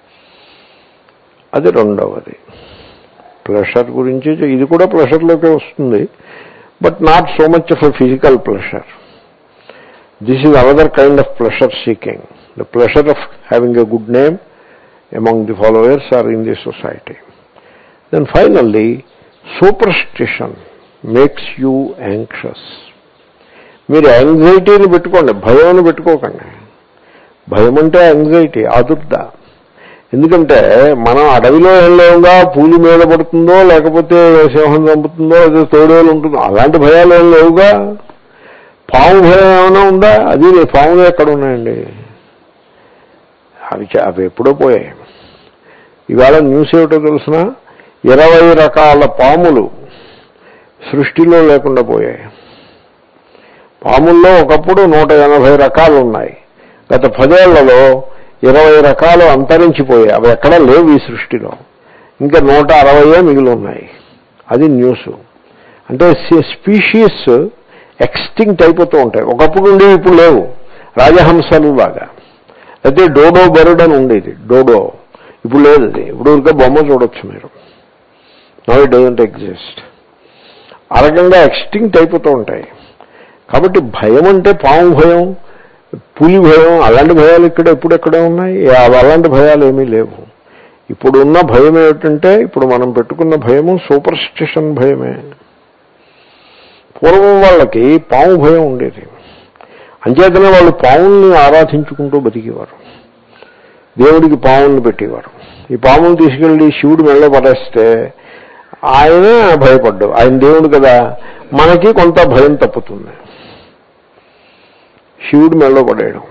అది రెండవది. ప్లెషర్ గురించి ఇది కూడా ప్లెషర్లోకే వస్తుంది, but not so much of a physical pleasure. This is another kind of pleasure seeking, the pleasure of having a good name among the followers or in the society. Then finally, superstition makes you anxious. మీరు యాంగ్జైటీని పెట్టుకోండి, భయాన్ని పెట్టుకోకండి. భయం అంటే anxiety, ఆదుర్ద. ఎందుకంటే మనం అడవిలో ఏం లేవుగా, పూలి మీద పడుతుందో లేకపోతే సింహం చంపుతుందో అదే తోడేలు ఉంటుందో అలాంటి భయాలు ఏం లేవుగా. పాము భయం ఏమైనా ఉందా? అది పాములు ఎక్కడ ఉన్నాయండి, అవి అవి ఎప్పుడో పోయాయి. ఇవాళ న్యూస్ ఏమిటో తెలిసిన, ఇరవై రకాల పాములు సృష్టిలో లేకుండా పోయాయి. పాముల్లో ఒకప్పుడు నూట ఎనభై రకాలు ఉన్నాయి, గత పదేళ్లలో ఇరవై రకాలు అంతరించిపోయాయి, అవి ఎక్కడా లేవు ఈ సృష్టిలో. ఇంకా నూట అరవయే మిగిలి ఉన్నాయి. అది న్యూస్. అంటే స్పీషీస్ ఎక్స్టింక్ట్ అయిపోతూ ఉంటాయి. ఒకప్పుడు ఉండేవి ఇప్పుడు లేవు. రాజహంసలు లాగా, అయితే డోడో బర్డ్ అని ఉండేది, డోడో ఇప్పుడు లేదు. అది ఇప్పుడు ఊరికే బొమ్మ చూడొచ్చు మీరు. Now it doesn't exist. ఆ రకంగా ఎక్స్టింక్ట్ అయిపోతూ ఉంటాయి. కాబట్టి భయం అంటే పాము భయం, పులి భయం, అలాంటి భయాలు ఇక్కడ ఎప్పుడెక్కడే ఉన్నాయి. అలాంటి భయాలు ఏమీ లేవు. ఇప్పుడున్న భయం ఏమిటంటే, ఇప్పుడు మనం పెట్టుకున్న భయము సూపర్ స్టిషన్ భయమే. పూర్వం వాళ్ళకి పాము భయం ఉండేది, అంచేతనే వాళ్ళు పాముల్ని ఆరాధించుకుంటూ బతికేవారు, దేవుడికి పాముల్ని పెట్టేవారు. ఈ పాములు తీసుకెళ్ళి శివుడు మెళ్ళ పడేస్తే ఆయన భయపడ్డాడు, ఆయన దేవుడు కదా, మనకి కొంత భయం తప్పుతుంది. శివుడు మెళ్ళ పడేయడం.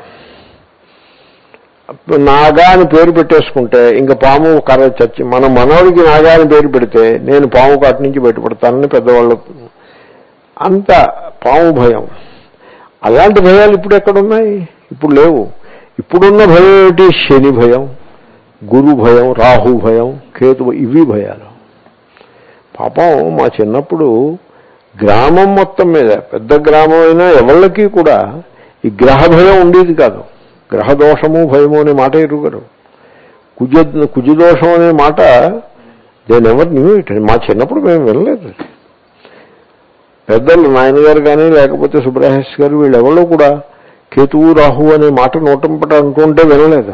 నాగా అని పేరు పెట్టేసుకుంటే ఇంకా పాము కర్ర చచ్చి, మన మనవడికి నాగా అని పేరు పెడితే నేను పాము కాటి నుంచి బయటపడతానని పెద్దవాళ్ళు. అంత పాము భయం. అలాంటి భయాలు ఇప్పుడు ఎక్కడున్నాయి? ఇప్పుడు లేవు. ఇప్పుడున్న భయం ఏమిటి? శని భయం, గురు భయం, రాహు భయం, కేతు, ఇవి భయాలు. పాపం మా చిన్నప్పుడు గ్రామం మొత్తం మీద, పెద్ద గ్రామం అయినా ఎవళ్ళకి కూడా ఈ గ్రహ భయం ఉండేది కాదు. గ్రహదోషము భయము అనే మాట ఎరుగరు. కుజ కుజదోషం అనే మాట దే నెవర్ న్యూ ఇట్. మా చిన్నప్పుడు మేము వినలేదు. పెద్దలు నాయనగారు కానీ లేకపోతే సుబ్రహేష్ గారు వీళ్ళెవరో కూడా కేతువు రాహు అనే మాట నోటంపట అనుకుంటే వినలేదు.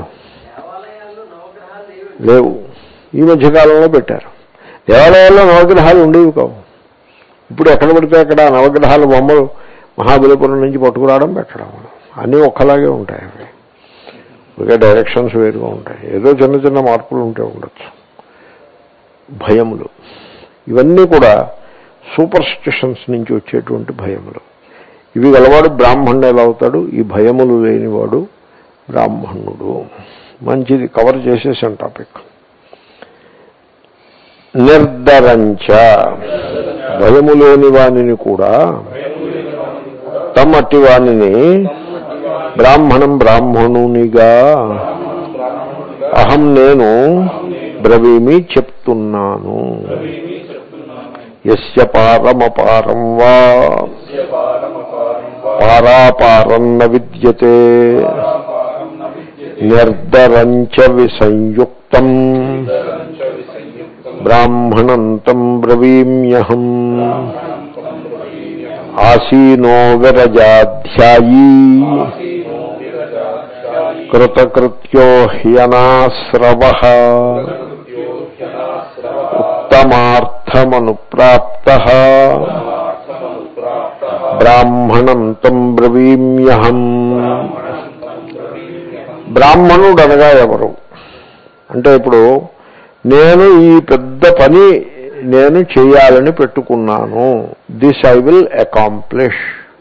లేవు. ఈ మధ్యకాలంలో పెట్టారు. దేవాలయాల్లో నవగ్రహాలు ఉండేవి కావు. ఇప్పుడు ఎక్కడ పడితే అక్కడ నవగ్రహాల బొమ్మలు మహాబలిపురం నుంచి పట్టుకురావడం పెట్టడం అన్నీ ఒక్కలాగే ఉంటాయి. అవి ఇంకా డైరెక్షన్స్ వేరుగా ఉంటాయి. ఏదో చిన్న చిన్న మార్పులు ఉంటే ఉండొచ్చు. భయములు ఇవన్నీ కూడా సూపర్ స్టిషన్స్ నుంచి వచ్చేటువంటి భయములు. ఇవి గలవాడు బ్రాహ్మణుడు ఎలా అవుతాడు? ఈ భయములు లేనివాడు బ్రాహ్మణుడు. మంచిది, కవర్ చేసేసాం టాపిక్. నిర్ధరంచ, భయము లేని వాణిని కూడా, తమటి వాణిని బ్రాహ్మణం బ్రాహ్మణునిగా అహం నేను బ్రవీమి చెప్తున్నాను. యస్య పారమపారం వా పారాపారం న విద్యతే నిర్ధరంచ విసంయుక్తం బ్రాహ్మణంతం బ్రవీమ్యహం. ఆసీనో విరజాధ్యాయీ కృతకృత్యో హ్యనాశ్రవః ఉత్తమార్థమనుప్రాప్తః బ్రాహ్మణం తం బ్రవీమ్యహం. బ్రాహ్మణుడు అనగా ఎవరు అంటే, ఇప్పుడు నేను ఈ పెద్ద పని నేను చేయాలని పెట్టుకున్నాను, దిస్ ఐ విల్ అకాంప్లిష్.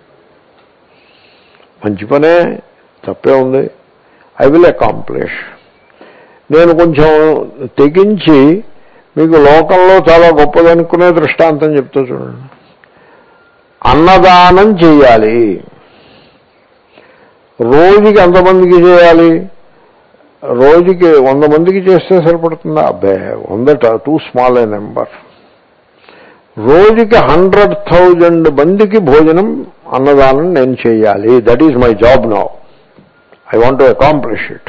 మంచి పనే, తప్పే ఉంది. I will accomplish. నేను కొంచెం తెగించి మీకు లోకంలో చాలా గొప్పదనుకునే దృష్టాంతం చెప్తూ చూడండి. అన్నదానం చేయాలి. రోజుకి ఎంతమందికి చేయాలి? రోజుకి వంద మందికి చేస్తే సరిపడుతుందా? అబ్బే, వంద టూ స్మాల్ ఏ నెంబర్. రోజుకి హండ్రెడ్ థౌజండ్ మందికి భోజనం అన్నదానం నేను చేయాలి. That is my job now. I want to accomplish it.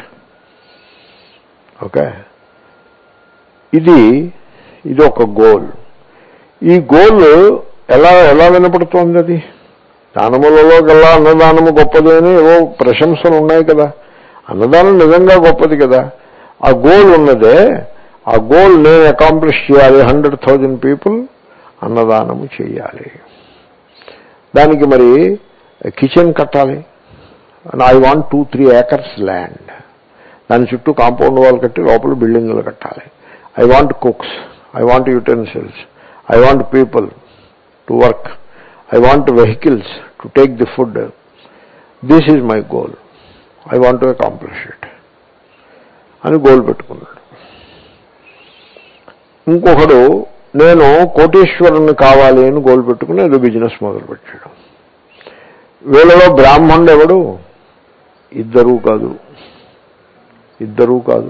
Okay, ఇది ఇది ఒక గోల్. ఈ గోల్ ఎలా ఎలా వినపడుతోంది? అది దానములలో గల్లా అన్నదానము గొప్పది అని ఏవో ప్రశంసలు ఉన్నాయి కదా. అన్నదానం నిజంగా గొప్పది కదా. ఆ గోల్ ఉన్నదే, ఆ గోల్ నేను అకాంప్లిష్ చేయాలి. హండ్రెడ్ థౌజండ్ పీపుల్ అన్నదానము చేయాలి. దానికి మరి కిచెన్ కట్టాలి. I want two three acres land. దాని చుట్టూ కాంపౌండ్ వాల్ కట్టి లోపల బిల్డింగ్లు కట్టాలి. I want cooks, I want utensils, I want people to work, I want vehicles to take the food. This is my goal. I want to accomplish it అని goal పెట్టుకున్నాడు. ఇంకొకడు నేను కోటీశ్వరుని కావాలి అని గోల్ పెట్టుకుని ఏదో బిజినెస్ మొదలుపెట్టాడు. వీళ్ళలో బ్రాహ్మణుడు ఎవడు? ఇద్దరూ కాదు, ఇద్దరూ కాదు.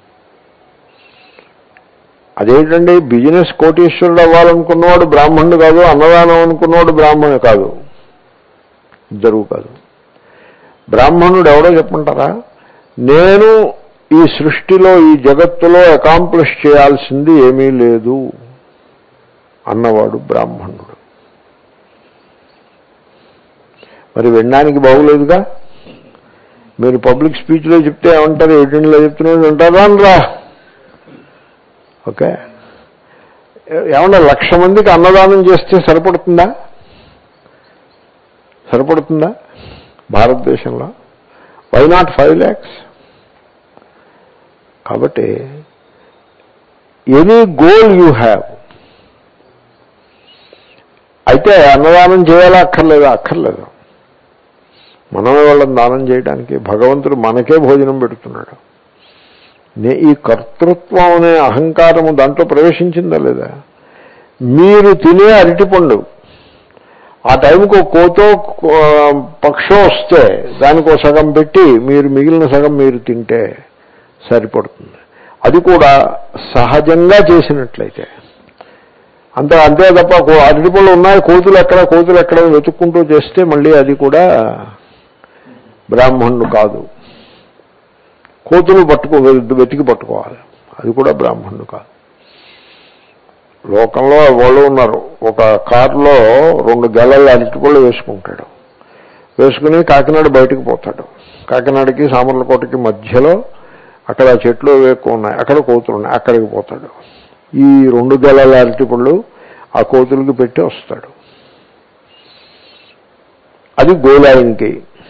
అదేంటండి, బిజినెస్ కోటీశ్వరుడు అవ్వాలనుకున్నవాడు బ్రాహ్మణుడు కాదు, అన్నదానం అనుకున్నవాడు బ్రాహ్మణుడు కాదు, ఇద్దరూ కాదు. బ్రాహ్మణుడు ఎవడో చెప్పంటారా? నేను ఈ సృష్టిలో ఈ జగత్తులో అకాంప్లిష్ చేయాల్సింది ఏమీ లేదు అన్నవాడు బ్రాహ్మణుడు. మరి వినడానికి బాగులేదుగా. మీరు పబ్లిక్ స్పీచ్లో చెప్తే ఏమంటారు? ఎయిటీన్లో చెప్తున్నాడు అంటారా అనరా? ఓకే, ఏమన్నా లక్ష మందికి అన్నదానం చేస్తే సరిపడుతుందా? సరిపడుతుందా భారతదేశంలో? Why not five lakhs? కాబట్టి ఎనీ గోల్ యూ హ్యావ్. అయితే అన్నదానం చేయాలా అక్కర్లేదా? అక్కర్లేదు. మనమే వాళ్ళని దానం చేయడానికి భగవంతుడు మనకే భోజనం పెడుతున్నాడు. నే ఈ కర్తృత్వం అనే అహంకారము దాంట్లో ప్రవేశించిందా లేదా? మీరు తినే అరటిపండు ఆ టైంకు కోతో పక్షో వస్తే దానికో సగం పెట్టి మీరు మిగిలిన సగం మీరు తింటే సరిపడుతుంది. అది కూడా సహజంగా చేసినట్లయితే. అంత అంతే తప్ప అరటిపళ్ళు ఉన్నాయి, కోతులు ఎక్కడ కోతులు ఎక్కడ వెతుక్కుంటూ చేస్తే మళ్ళీ అది కూడా బ్రాహ్మణుడు కాదు. కోతులు పట్టుకో వెతికి పట్టుకోవాలి, అది కూడా బ్రాహ్మణుడు కాదు. లోకంలో వాళ్ళు ఉన్నారు. ఒక కారులో రెండు గెలలు అరటిపళ్ళు వేసుకుంటాడు. వేసుకుని కాకినాడ బయటకు పోతాడు. కాకినాడకి సామర్లకోటకి మధ్యలో అక్కడ చెట్లు ఎక్కువ ఉన్నాయి, అక్కడ కోతులు ఉన్నాయి, అక్కడికి పోతాడు. ఈ రెండు గెలల అరటిపళ్ళు ఆ కోతులకి పెట్టి వస్తాడు. అది గోలాయంకి.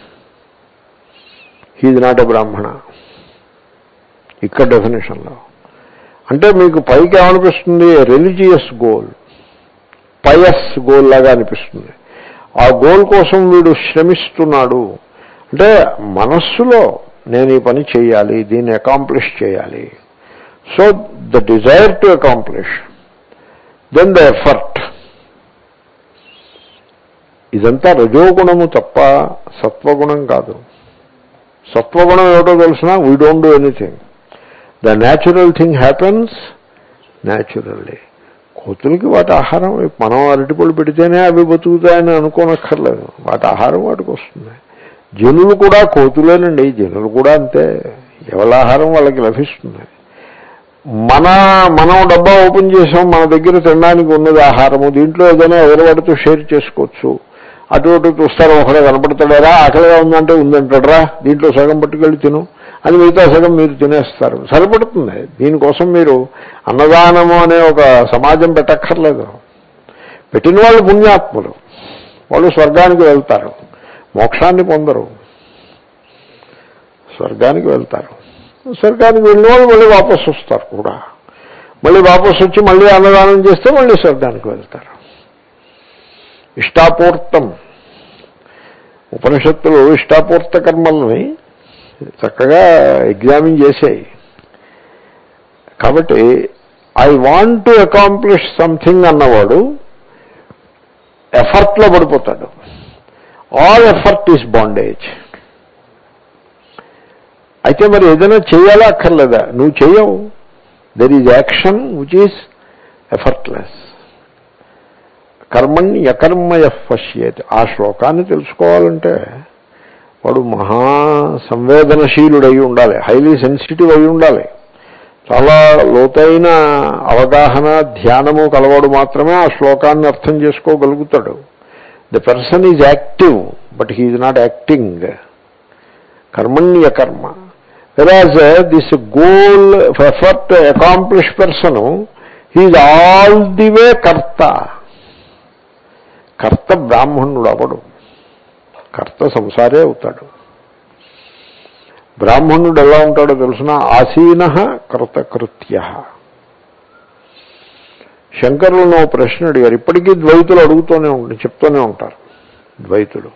హీజ్ నాట్ ఎ బ్రాహ్మణ ఇక్కడ డెఫినేషన్లో. అంటే మీకు పైకి ఏమనిపిస్తుంది? రిలీజియస్ గోల్, పయస్ గోల్ లాగా అనిపిస్తుంది. ఆ గోల్ కోసం వీడు శ్రమిస్తున్నాడు అంటే మనస్సులో నేను ఈ పని చేయాలి, దీన్ని అకాంప్లిష్ చేయాలి. So the desire to accomplish, then the effort. ఇదంతా రజోగుణము తప్ప సత్వగుణం కాదు. సత్వగుణం ఏమిటో తెలిసినా we don't do anything. The natural thing happens naturally. కోతులకి వాటి ఆహారం, మనం అరటిపళ్ళు పెడితేనే అవి బతుకుతాయని అనుకోనక్కర్లేదు. వాటి ఆహారం వాటికి వస్తుంది. జనులు కూడా కోతులేనండి, జనులు కూడా అంతే. ఎవరి ఆహారం వాళ్ళకి లభిస్తుంది. మన మనం డబ్బా ఓపెన్ చేసాం, మన దగ్గర తినడానికి ఉన్నది ఆహారము, దీంట్లో ఏదైనా ఎవరివాడితో షేర్ చేసుకోవచ్చు. అటు అటు చూస్తారు, ఒకడే కనపడతాడారా, ఆకలిగా ఉందంటే ఉందంటాడరా, దీంట్లో సగం పట్టుకెళ్ళి తిను అని మిగతా సగం మీరు తినేస్తారు, సరిపడుతుంది. దీనికోసం మీరు అన్నదానము అనే ఒక సమాజం పెట్టక్కర్లేదు. పెట్టిన వాళ్ళు పుణ్యాత్ములు, వాళ్ళు స్వర్గానికి వెళ్తారు, మోక్షాన్ని పొందరు, స్వర్గానికి వెళ్తారు. స్వర్గానికి వెళ్ళిన వాళ్ళు మళ్ళీ వాపసు వస్తారు కూడా. మళ్ళీ వాపసు వచ్చి మళ్ళీ అన్నదానం చేస్తే మళ్ళీ స్వర్గానికి వెళ్తారు. ఇష్టాపూర్తం ఉపనిషత్తులు ఇష్టాపూర్త కర్మల్ని చక్కగా ఎగ్జామిన్ చేశాయి. కాబట్టి I want to accomplish something అన్నవాడు ఎఫర్ట్లో పడిపోతాడు. All effort is bondage. అయితే మరి ఏదైనా చేయాలా అక్కర్లేదా? నువ్వు చేయవు. There is action which is effortless. కర్మణ్య యకర్మయ పశ్యేత్. ఆ శ్లోకాన్ని తెలుసుకోవాలంటే వాడు మహా సంవేదనశీలుడై ఉండాలి, హైలీ సెన్సిటివ్ అయి ఉండాలి, చాలా లోతైన అవగాహన ధ్యానము కలవాడు మాత్రమే ఆ శ్లోకాన్ని అర్థం చేసుకోగలుగుతాడు. The person is active but he is not acting. కర్మణ్య కర్మ. Whereas this goal effort accomplish person he is all the way కర్త. కర్త బ్రాహ్మణుడు అవడు, కర్త సంసారే అవుతాడు. బ్రాహ్మణుడు ఎలా ఉంటాడో తెలుసిన ఆసీన కృతకృత్య. శంకరులను ప్రశ్న అడిగారు. ఇప్పటికీ ద్వైతులు అడుగుతూనే ఉంటారు, చెప్తూనే ఉంటారు ద్వైతులు.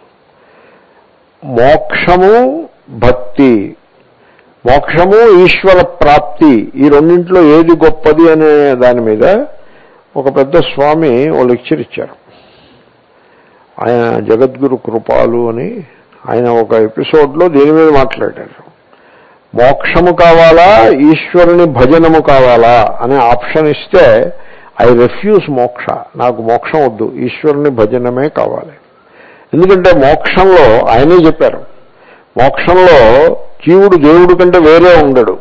మోక్షము భక్తి, మోక్షము ఈశ్వర ప్రాప్తి, ఈ రెండింటిలో ఏది గొప్పది అనే దాని మీద ఒక పెద్ద స్వామి ఓ లెక్చర్ ఇచ్చారు. ఆయన జగద్గురు కృపాలు అని ఆయన ఒక ఎపిసోడ్లో దీని మీద మాట్లాడారు. మోక్షము కావాలా ఈశ్వరుని భజనము కావాలా అనే ఆప్షన్ ఇస్తే ఐ రిఫ్యూజ్ మోక్ష, నాకు మోక్షం వద్దు, ఈశ్వరుని భజనమే కావాలి. ఎందుకంటే మోక్షంలో ఆయనే చెప్పారు, మోక్షంలో జీవుడు దేవుడి కంటే వేరే ఉండడు.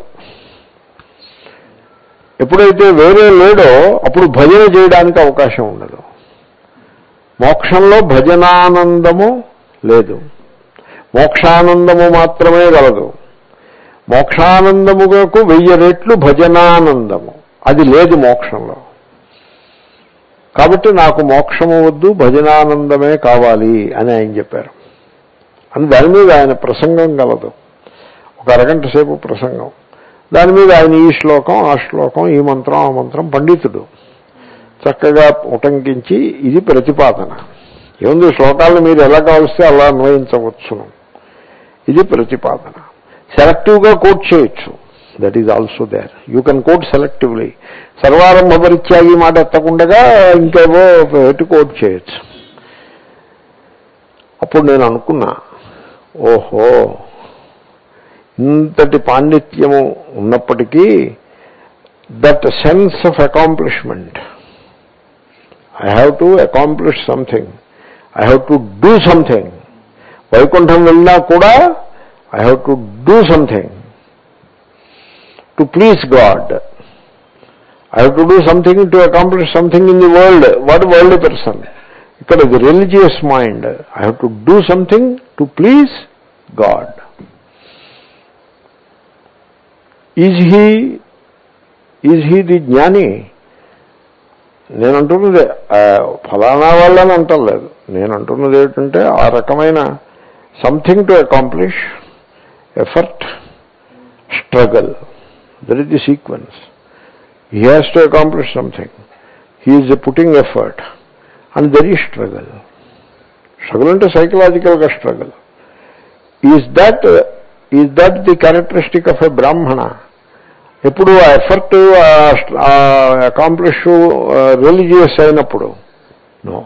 ఎప్పుడైతే వేరే లేడో అప్పుడు భజన చేయడానికి అవకాశం ఉండదు. మోక్షంలో భజనానందము లేదు, మోక్షానందము మాత్రమే గలదు. మోక్షానందముకు వెయ్యి రెట్లు భజనానందము, అది లేదు మోక్షంలో. కాబట్టి నాకు మోక్షము వద్దు, భజనానందమే కావాలి అని ఆయన చెప్పారు. అని దాని మీద ఆయన ప్రసంగం గలదు, ఒక అరగంట సేపు ప్రసంగం. దాని మీద ఆయన ఈ శ్లోకం ఆ శ్లోకం, ఈ మంత్రం ఆ మంత్రం, పండితుడు చక్కగా ఉటంకించి ఇది ప్రతిపాదన. ఏముంది, శ్లోకాలను మీరు ఎలా కావలిస్తే అలా అన్వయించవచ్చును. ఇది ప్రతిపాదన. సెలెక్టివ్గా కోట్ చేయొచ్చు, that is also there. You can quote selectively. సర్వారంభ పరిత్యాగి మాట ఎత్తకుండగా ఇంకేవో ఎటు కోట్ చేయొచ్చు. అప్పుడు నేను అనుకున్నా, ఓహో ఇంతటి పాండిత్యము ఉన్నప్పటికీ that sense of accomplishment, I have to accomplish something, I have to do something. Vaikuntham వెళ్ళినా కూడా I have to do something to please God. I have to do something to accomplish something in the world. What world person? ఇక్కడ the religious mind, I have to do something to please God. Is he is he the జ్ఞాని? నేను అంటున్నది ఫలానా వాళ్ళని అంటలేదు. నేను అంటున్నది ఏంటంటే ఆ రకమైన something to accomplish, effort, struggle, that is the sequence. He has to accomplish something, he is putting effort and there is struggle. Struggle అంటే సైకలాజికల్గా struggle. Is that is that the characteristic of a Brahmana? ఎప్పుడు ఆ effort accomplish religious అయినప్పుడు no.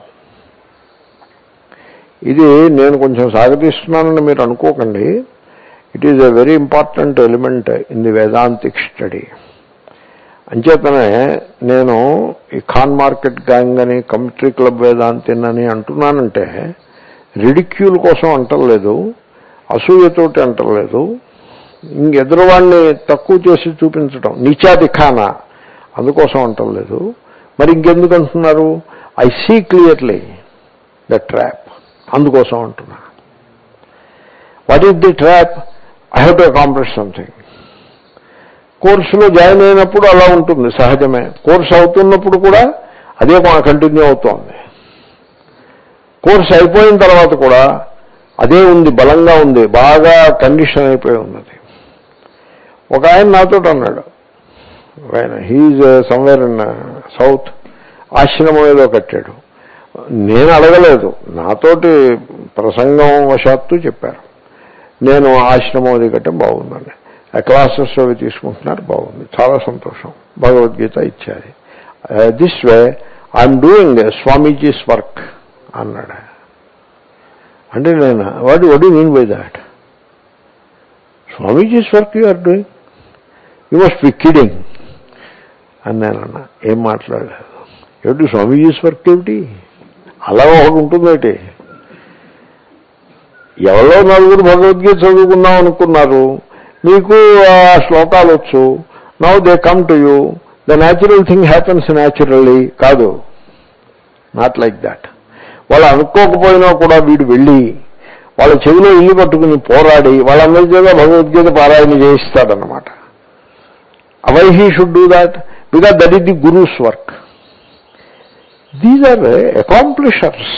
ఇది నేను కొంచెం సాగతీస్తున్నానని మీరు అనుకోకండి. It is a very important element in the Vedantic study. అంచేతనే నేను ఈ ఖాన్ మార్కెట్ గ్యాంగ్ అని, కమిట్రీ క్లబ్ వేదాంతిన్ అని అంటున్నానంటే రిడిక్యూల్ కోసం అంటలేదు, అసూయతోటి అంటలేదు, ఇంకెదురువాడిని తక్కువ చేసి చూపించడం, నీచా దిఖానా, అందుకోసం అంటలేదు. మరి ఇంకెందుకు అంటున్నారు? I see clearly the trap, అందుకోసం అంటున్నా. What is the trap? I have to accomplish something. కోర్సులో జాయిన్ అయినప్పుడు అలా ఉంటుంది, సహజమే. కోర్సు అవుతున్నప్పుడు కూడా అదే కంటిన్యూ అవుతోంది. కోర్సు అయిపోయిన తర్వాత కూడా అదే ఉంది, బలంగా ఉంది, బాగా కండిషన్ అయిపోయి ఉన్నది. ఒక ఆయన నాతో అన్నాడు, ఆయన హీజ్ సమ్వేర్ ఇన్ సౌత్, ఆశ్రమం ఏదో కట్టాడు. నేను అడగలేదు, నాతోటి ప్రసంగం వశాత్తు చెప్పారు. నేను ఆశ్రమం అది కట్టడం బాగుందండి, క్లాసెస్ అవి తీసుకుంటున్నారు, బాగుంది, చాలా సంతోషం, భగవద్గీత ఇచ్చారు. This way I'm doing Swamiji's work అన్నాడు. అంటే నేను what what you mean by that? Swamiji's work you are doing, you must be kidding అని నేను అన్నా. ఏం మాట్లాడలేదు. ఏమిటి స్వామీజీస్ వర్క్ ఏమిటి, అలా ఒకటి ఉంటుందేంటి? ఎవరో నలుగురు భగవద్గీత చదువుకున్నాం అనుకున్నారు, మీకు ఆ శ్లోకాలు వచ్చు, now they come to you, the natural thing happens naturally. కాదు, నాట్ లైక్ దాట్. వాళ్ళు అనుకోకపోయినా కూడా వీడు వెళ్ళి వాళ్ళ చెవిలో ఇల్లు పట్టుకుని పోరాడి వాళ్ళందరి చేత భగవద్గీత పారాయణ చేయిస్తాడనమాట. Why he should do that? Because that is the guru's work. These are accomplishers,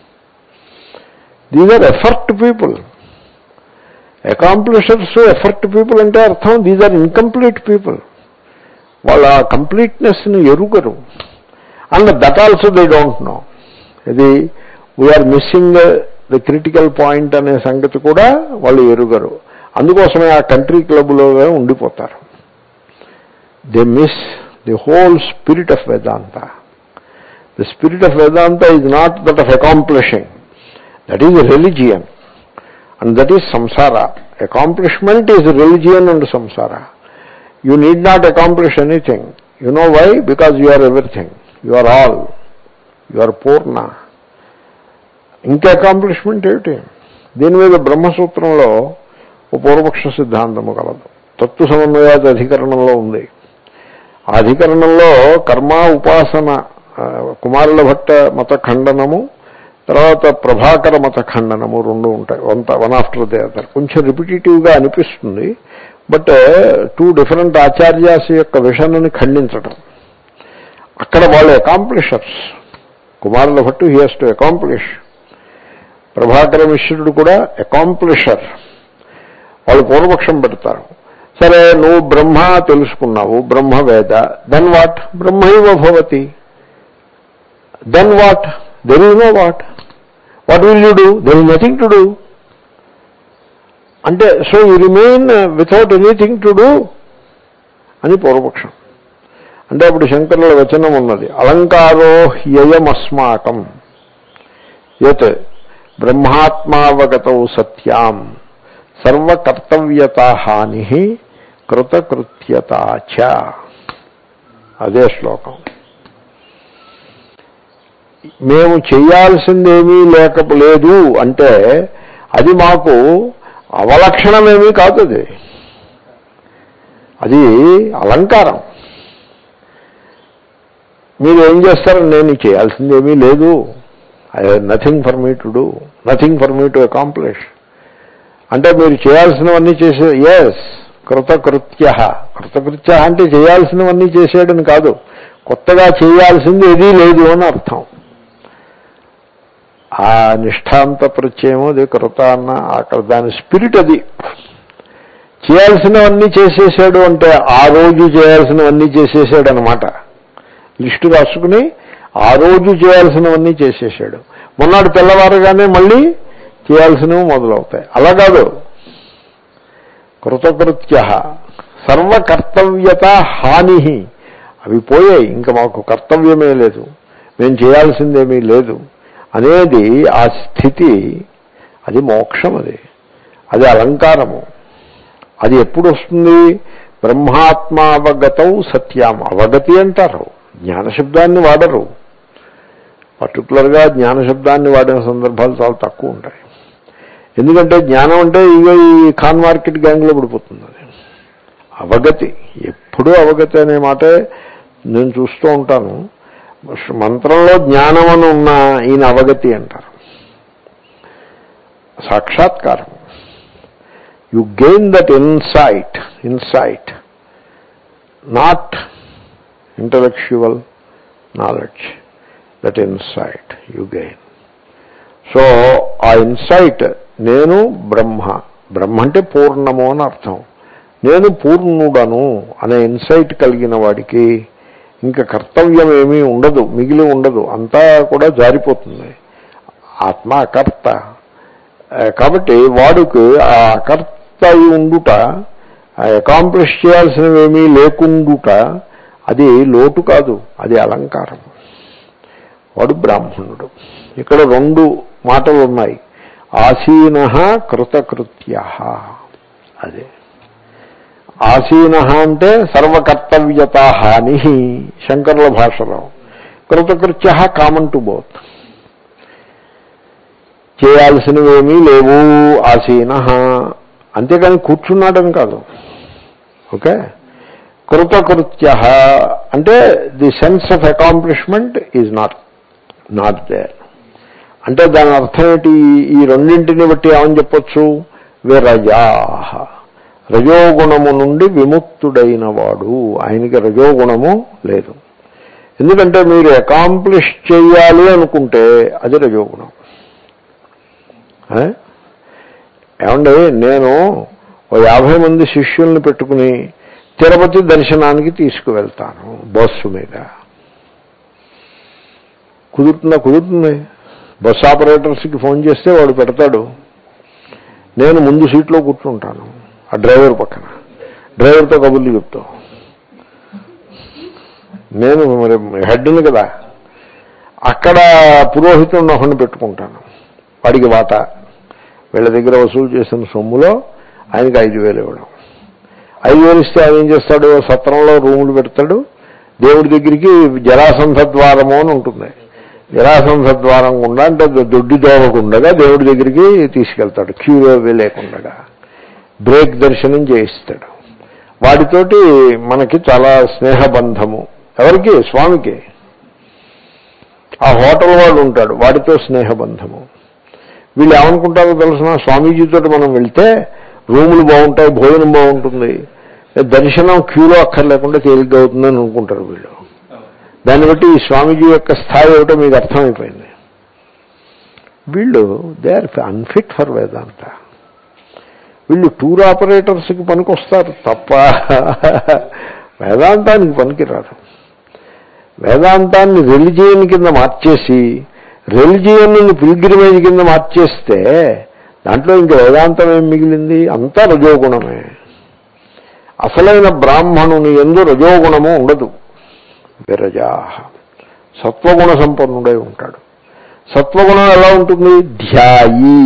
these are effort people. Accomplishers, effort people అంటే అర్థం దీస్ ఆర్ ఇన్కంప్లీట్ పీపుల్. వాళ్ళ కంప్లీట్నెస్ని ఎరుగరు. And that also they don't know. ఇది we are missing the critical point అనే సంగతి కూడా వాళ్ళు ఎరుగరు. అందుకోసమే ఆ కంట్రీ క్లబ్లో ఉండిపోతారు. They miss the whole spirit of Vedanta. The spirit of Vedanta is not that of accomplishing, that is religion and that is samsara. Accomplishment is religion and samsara. You need not accomplish anything. You know why? Because you are everything. You are all. You are Purna. ఇంకా accomplishment ఏమిటి? దీని మీద బ్రహ్మసూత్రంలో ఓ పూర్వపక్ష సిద్ధాంతము కలదు. తత్వ సమన్వయాది అధికరణంలో ఉంది. ఆ అధికరణంలో కర్మ ఉపాసన కుమారుల భట్ట మత ఖండనము, తర్వాత ప్రభాకర మత ఖండనము రెండు ఉంటాయి. One one after the other. కొంచెం రిపిటేటివ్గా అనిపిస్తుంది, బట్ టూ డిఫరెంట్ ఆచార్యాస్ యొక్క విషయాన్ని ఖండించడం. అక్కడ వాళ్ళు accomplishers. Kumarila Bhatta he has to accomplish. Prabhakara మిశ్రుడు కూడా అకాంప్లిషర్. వాళ్ళు పూర్వపక్షం పెడతారు. సరే, నువ్వు బ్రహ్మ తెలుసుకున్నావు, బ్రహ్మవేద, దెన్ వాట్? బ్రహ్మైవ భవతి. Then what? There is no what. What will you do? There is nothing to do. అంటే so you remain without anything to do అని పూర్వపక్షం. అంటే అప్పుడు శంకరుల వచనం ఉన్నది, అలంకారో హ్యయమస్మాకం యత్ బ్రహ్మాత్మావగతౌ సత్యాం సర్వకర్తవ్యతా హాని కృతకృత్యతాచ. అదే శ్లోకం. మేము చేయాల్సిందేమీ లేకపోలేదు అంటే అది మాకు అవలక్షణమేమీ కాదు, అది అది అలంకారం. మీరు ఏం చేస్తారు? నేను చేయాల్సిందేమీ లేదు, I have nothing for me to do, nothing for me to accomplish అంటే మీరు చేయాల్సినవన్నీ చేసే. ఎస్, కృతకృత్య. కృతకృత్య అంటే చేయాల్సినవన్నీ చేసేయడం కాదు, కొత్తగా చేయాల్సింది ఏదీ లేదు అని అర్థం. ఆ నిష్ఠాంత ప్రత్యయము అది కృత అన్న అక్కడ దాని స్పిరిట్. అది చేయాల్సినవన్నీ చేసేసాడు అంటే ఆ రోజు చేయాల్సినవన్నీ చేసేసాడు అనమాట. లిస్టు రాసుకుని ఆ రోజు చేయాల్సినవన్నీ చేసేసాడు. మొన్నటి తెల్లవారుగానే మళ్ళీ చేయాల్సినవి మొదలవుతాయి. అలా కాదు. కృతకృత్య సర్వకర్తవ్యత హాని. అవి పోయాయి, ఇంకా మాకు కర్తవ్యమే లేదు, మేము చేయాల్సిందేమీ లేదు అనేది ఆ స్థితి. అది మోక్షం. అది అది అలంకారము. అది ఎప్పుడు వస్తుంది? బ్రహ్మాత్మావగతౌ సత్యాం. అవగతి అంటారు, జ్ఞానశబ్దాన్ని వాడరు. పర్టికులర్గా జ్ఞానశబ్దాన్ని వాడిన సందర్భాలు చాలా తక్కువ ఉంటాయి. ఎందుకంటే జ్ఞానం అంటే ఇక ఈ కాన్ మార్కెట్ గ్యాంగ్లో పడిపోతుంది. అది అవగతి. ఎప్పుడూ అవగతి అనే మాటే నేను చూస్తూ ఉంటాను. మంత్రంలో జ్ఞానం అని ఉన్న ఈయన అవగతి అంటారు. సాక్షాత్కారం. You gain that insight. Insight not intellectual knowledge. That insight you gain. So ఆ ఇన్సైట్, నేను బ్రహ్మ, బ్రహ్మ అంటే పూర్ణము అని అర్థం, నేను పూర్ణుడను అనే ఇన్సైట్ కలిగిన వాడికి ఇంకా కర్తవ్యం ఏమీ ఉండదు, మిగిలి ఉండదు, అంతా కూడా జారిపోతుంది. ఆత్మ అకర్త కాబట్టి వాడికి ఆ అకర్త అయి ఉండుట, అకాంప్లిష్ చేయాల్సినవేమీ లేకుండుట అది లోటు కాదు, అది అలంకారం. వాడు బ్రాహ్మణుడు. ఇక్కడ రెండు మాటలు ఉన్నాయి. ఆసీన కృతకృత్య. అదే ఆసీన అంటే సర్వకర్తవ్యత హాని శంకరుల భాషలో. కృతకృత్య కామన్ టు బోత్, చేయాల్సినవేమీ లేవు ఆసీన, అంతేకాని కూర్చున్నాడని కాదు. ఓకే, కృతకృత్య అంటే the sense of accomplishment is not not there. అంటే దాని అర్థం ఏంటి? ఈ రెండింటిని బట్టి ఏమని చెప్పొచ్చు? విరజాహ, రజోగుణము నుండి విముక్తుడైన వాడు. ఆయనకి రజోగుణము లేదు. ఎందుకంటే మీరు అకాంప్లిష్ చేయాలి అనుకుంటే అది రజోగుణం. ఏమండి, నేను ఓ యాభై మంది శిష్యుల్ని పెట్టుకుని తిరుపతి దర్శనానికి తీసుకువెళ్తాను బస్సు మీద. కుదురుతుందా? కుదురుతుంది. బస్ ఆపరేటర్స్కి ఫోన్ చేస్తే వాడు పెడతాడు. నేను ముందు సీట్లో కూర్చుంటాను, ఆ డ్రైవర్ పక్కన. డ్రైవర్తో కబుర్లు చెప్తాం. నేను మరి హెడ్ని కదా. అక్కడ పురోహితుడిని ఒకరిని పెట్టుకుంటాను, వాడికి వాటా. వీళ్ళ దగ్గర వసూలు చేసిన సొమ్ములో ఆయనకి ఐదు వేలు ఇవ్వడం. ఐదు వేలు ఇస్తే ఆయన ఏం చేస్తాడు? సత్రంలో రూములు పెడతాడు. దేవుడి దగ్గరికి జరాసంధ ద్వారము అని ఉంటుంది. జరాసంధ ద్వారం గుండా, అంటే దొడ్డి దోవకుండగా దేవుడి దగ్గరికి తీసుకెళ్తాడు. క్యూ లేకుండా బ్రేక్ దర్శనం చేయిస్తాడు. వాటితోటి మనకి చాలా స్నేహబంధము. ఎవరికి? స్వామికి. ఆ హోటల్ వాడు ఉంటాడు, వాడితో స్నేహబంధము. వీళ్ళు ఏమనుకుంటారో తెలుసిన? స్వామీజీతో మనం వెళ్తే రూములు బాగుంటాయి, భోజనం బాగుంటుంది, దర్శనం క్యూలో అక్కర్లేకుండా తేలిగ్గా అవుతుందని అనుకుంటారు వీళ్ళు. దాన్ని బట్టి ఈ స్వామీజీ యొక్క స్థాయి ఏమిటో మీకు అర్థమైపోయింది. వీళ్ళు they are unfit for Vedanta. వీళ్ళు టూర్ ఆపరేటర్స్కి పనికొస్తారు తప్ప వేదాంతానికి పనికిరారు. వేదాంతాన్ని రిలిజియన్ కింద మార్చేసి రిలిజియన్ని పిల్గ్రిమేజ్ కింద మార్చేస్తే దాంట్లో ఇంక వేదాంతం ఏం మిగిలింది? అంతా రజోగుణమే. అసలైన బ్రాహ్మణుని యందు రజోగుణము ఉండదు. విరజాహ, సత్వగుణ సంపన్నుడై ఉంటాడు. సత్వగుణం ఎలా ఉంటుంది? ధ్యాయి,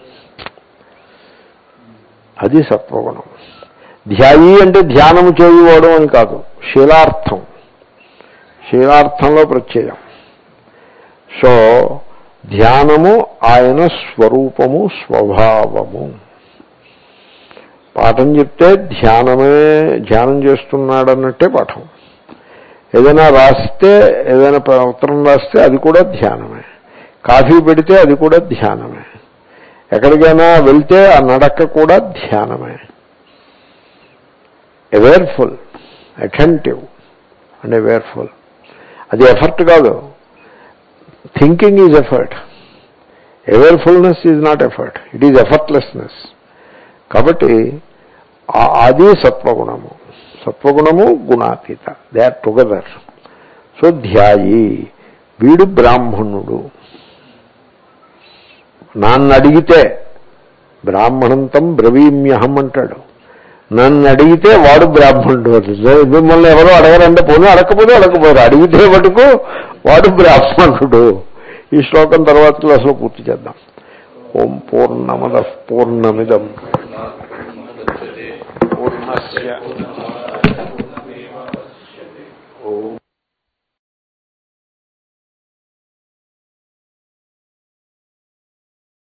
అది సత్వగుణం. ధ్యాయి అంటే ధ్యానము చేయువాడు అని కాదు, శీలార్థం. శీలార్థంలో ప్రత్యయం. సో ధ్యానము ఆయన స్వరూపము, స్వభావము. పాఠం చెప్తే ధ్యానమే, ధ్యానం చేస్తున్నాడన్నట్టే పాఠం. ఏదైనా రాస్తే, ఏదైనా ఉత్తరం రాస్తే అది కూడా ధ్యానమే. కాఫీ పెడితే అది కూడా ధ్యానమే. ఎక్కడికైనా వెళ్తే ఆ నడక కూడా ధ్యానమే. Awareful, attentive and awareful. అది ఎఫర్ట్ కాదు. Thinking is effort, awarefulness is not effort, it is effortlessness. కాబట్టి అది సత్వగుణము. సత్వగుణము గుణాతీత, దే ఆర్ టుగెదర్. సో ధ్యాయి, వీడు బ్రాహ్మణుడు. నన్ను అడిగితే బ్రాహ్మణంతం బ్రవీమ్యహం అంటాడు. నన్ను అడిగితే వాడు బ్రాహ్మణుడు. మిమ్మల్ని ఎవరో అడగరంటే పోనీ, అడగకపోతే అడగపోరు, అడిగితే మటుకు వాడు బ్రాహ్మణుడు. ఈ శ్లోకం తర్వాత క్లాసులో పూర్తి చేద్దాం. ఓం పూర్ణమద పూర్ణమిదం పూర్ణస్య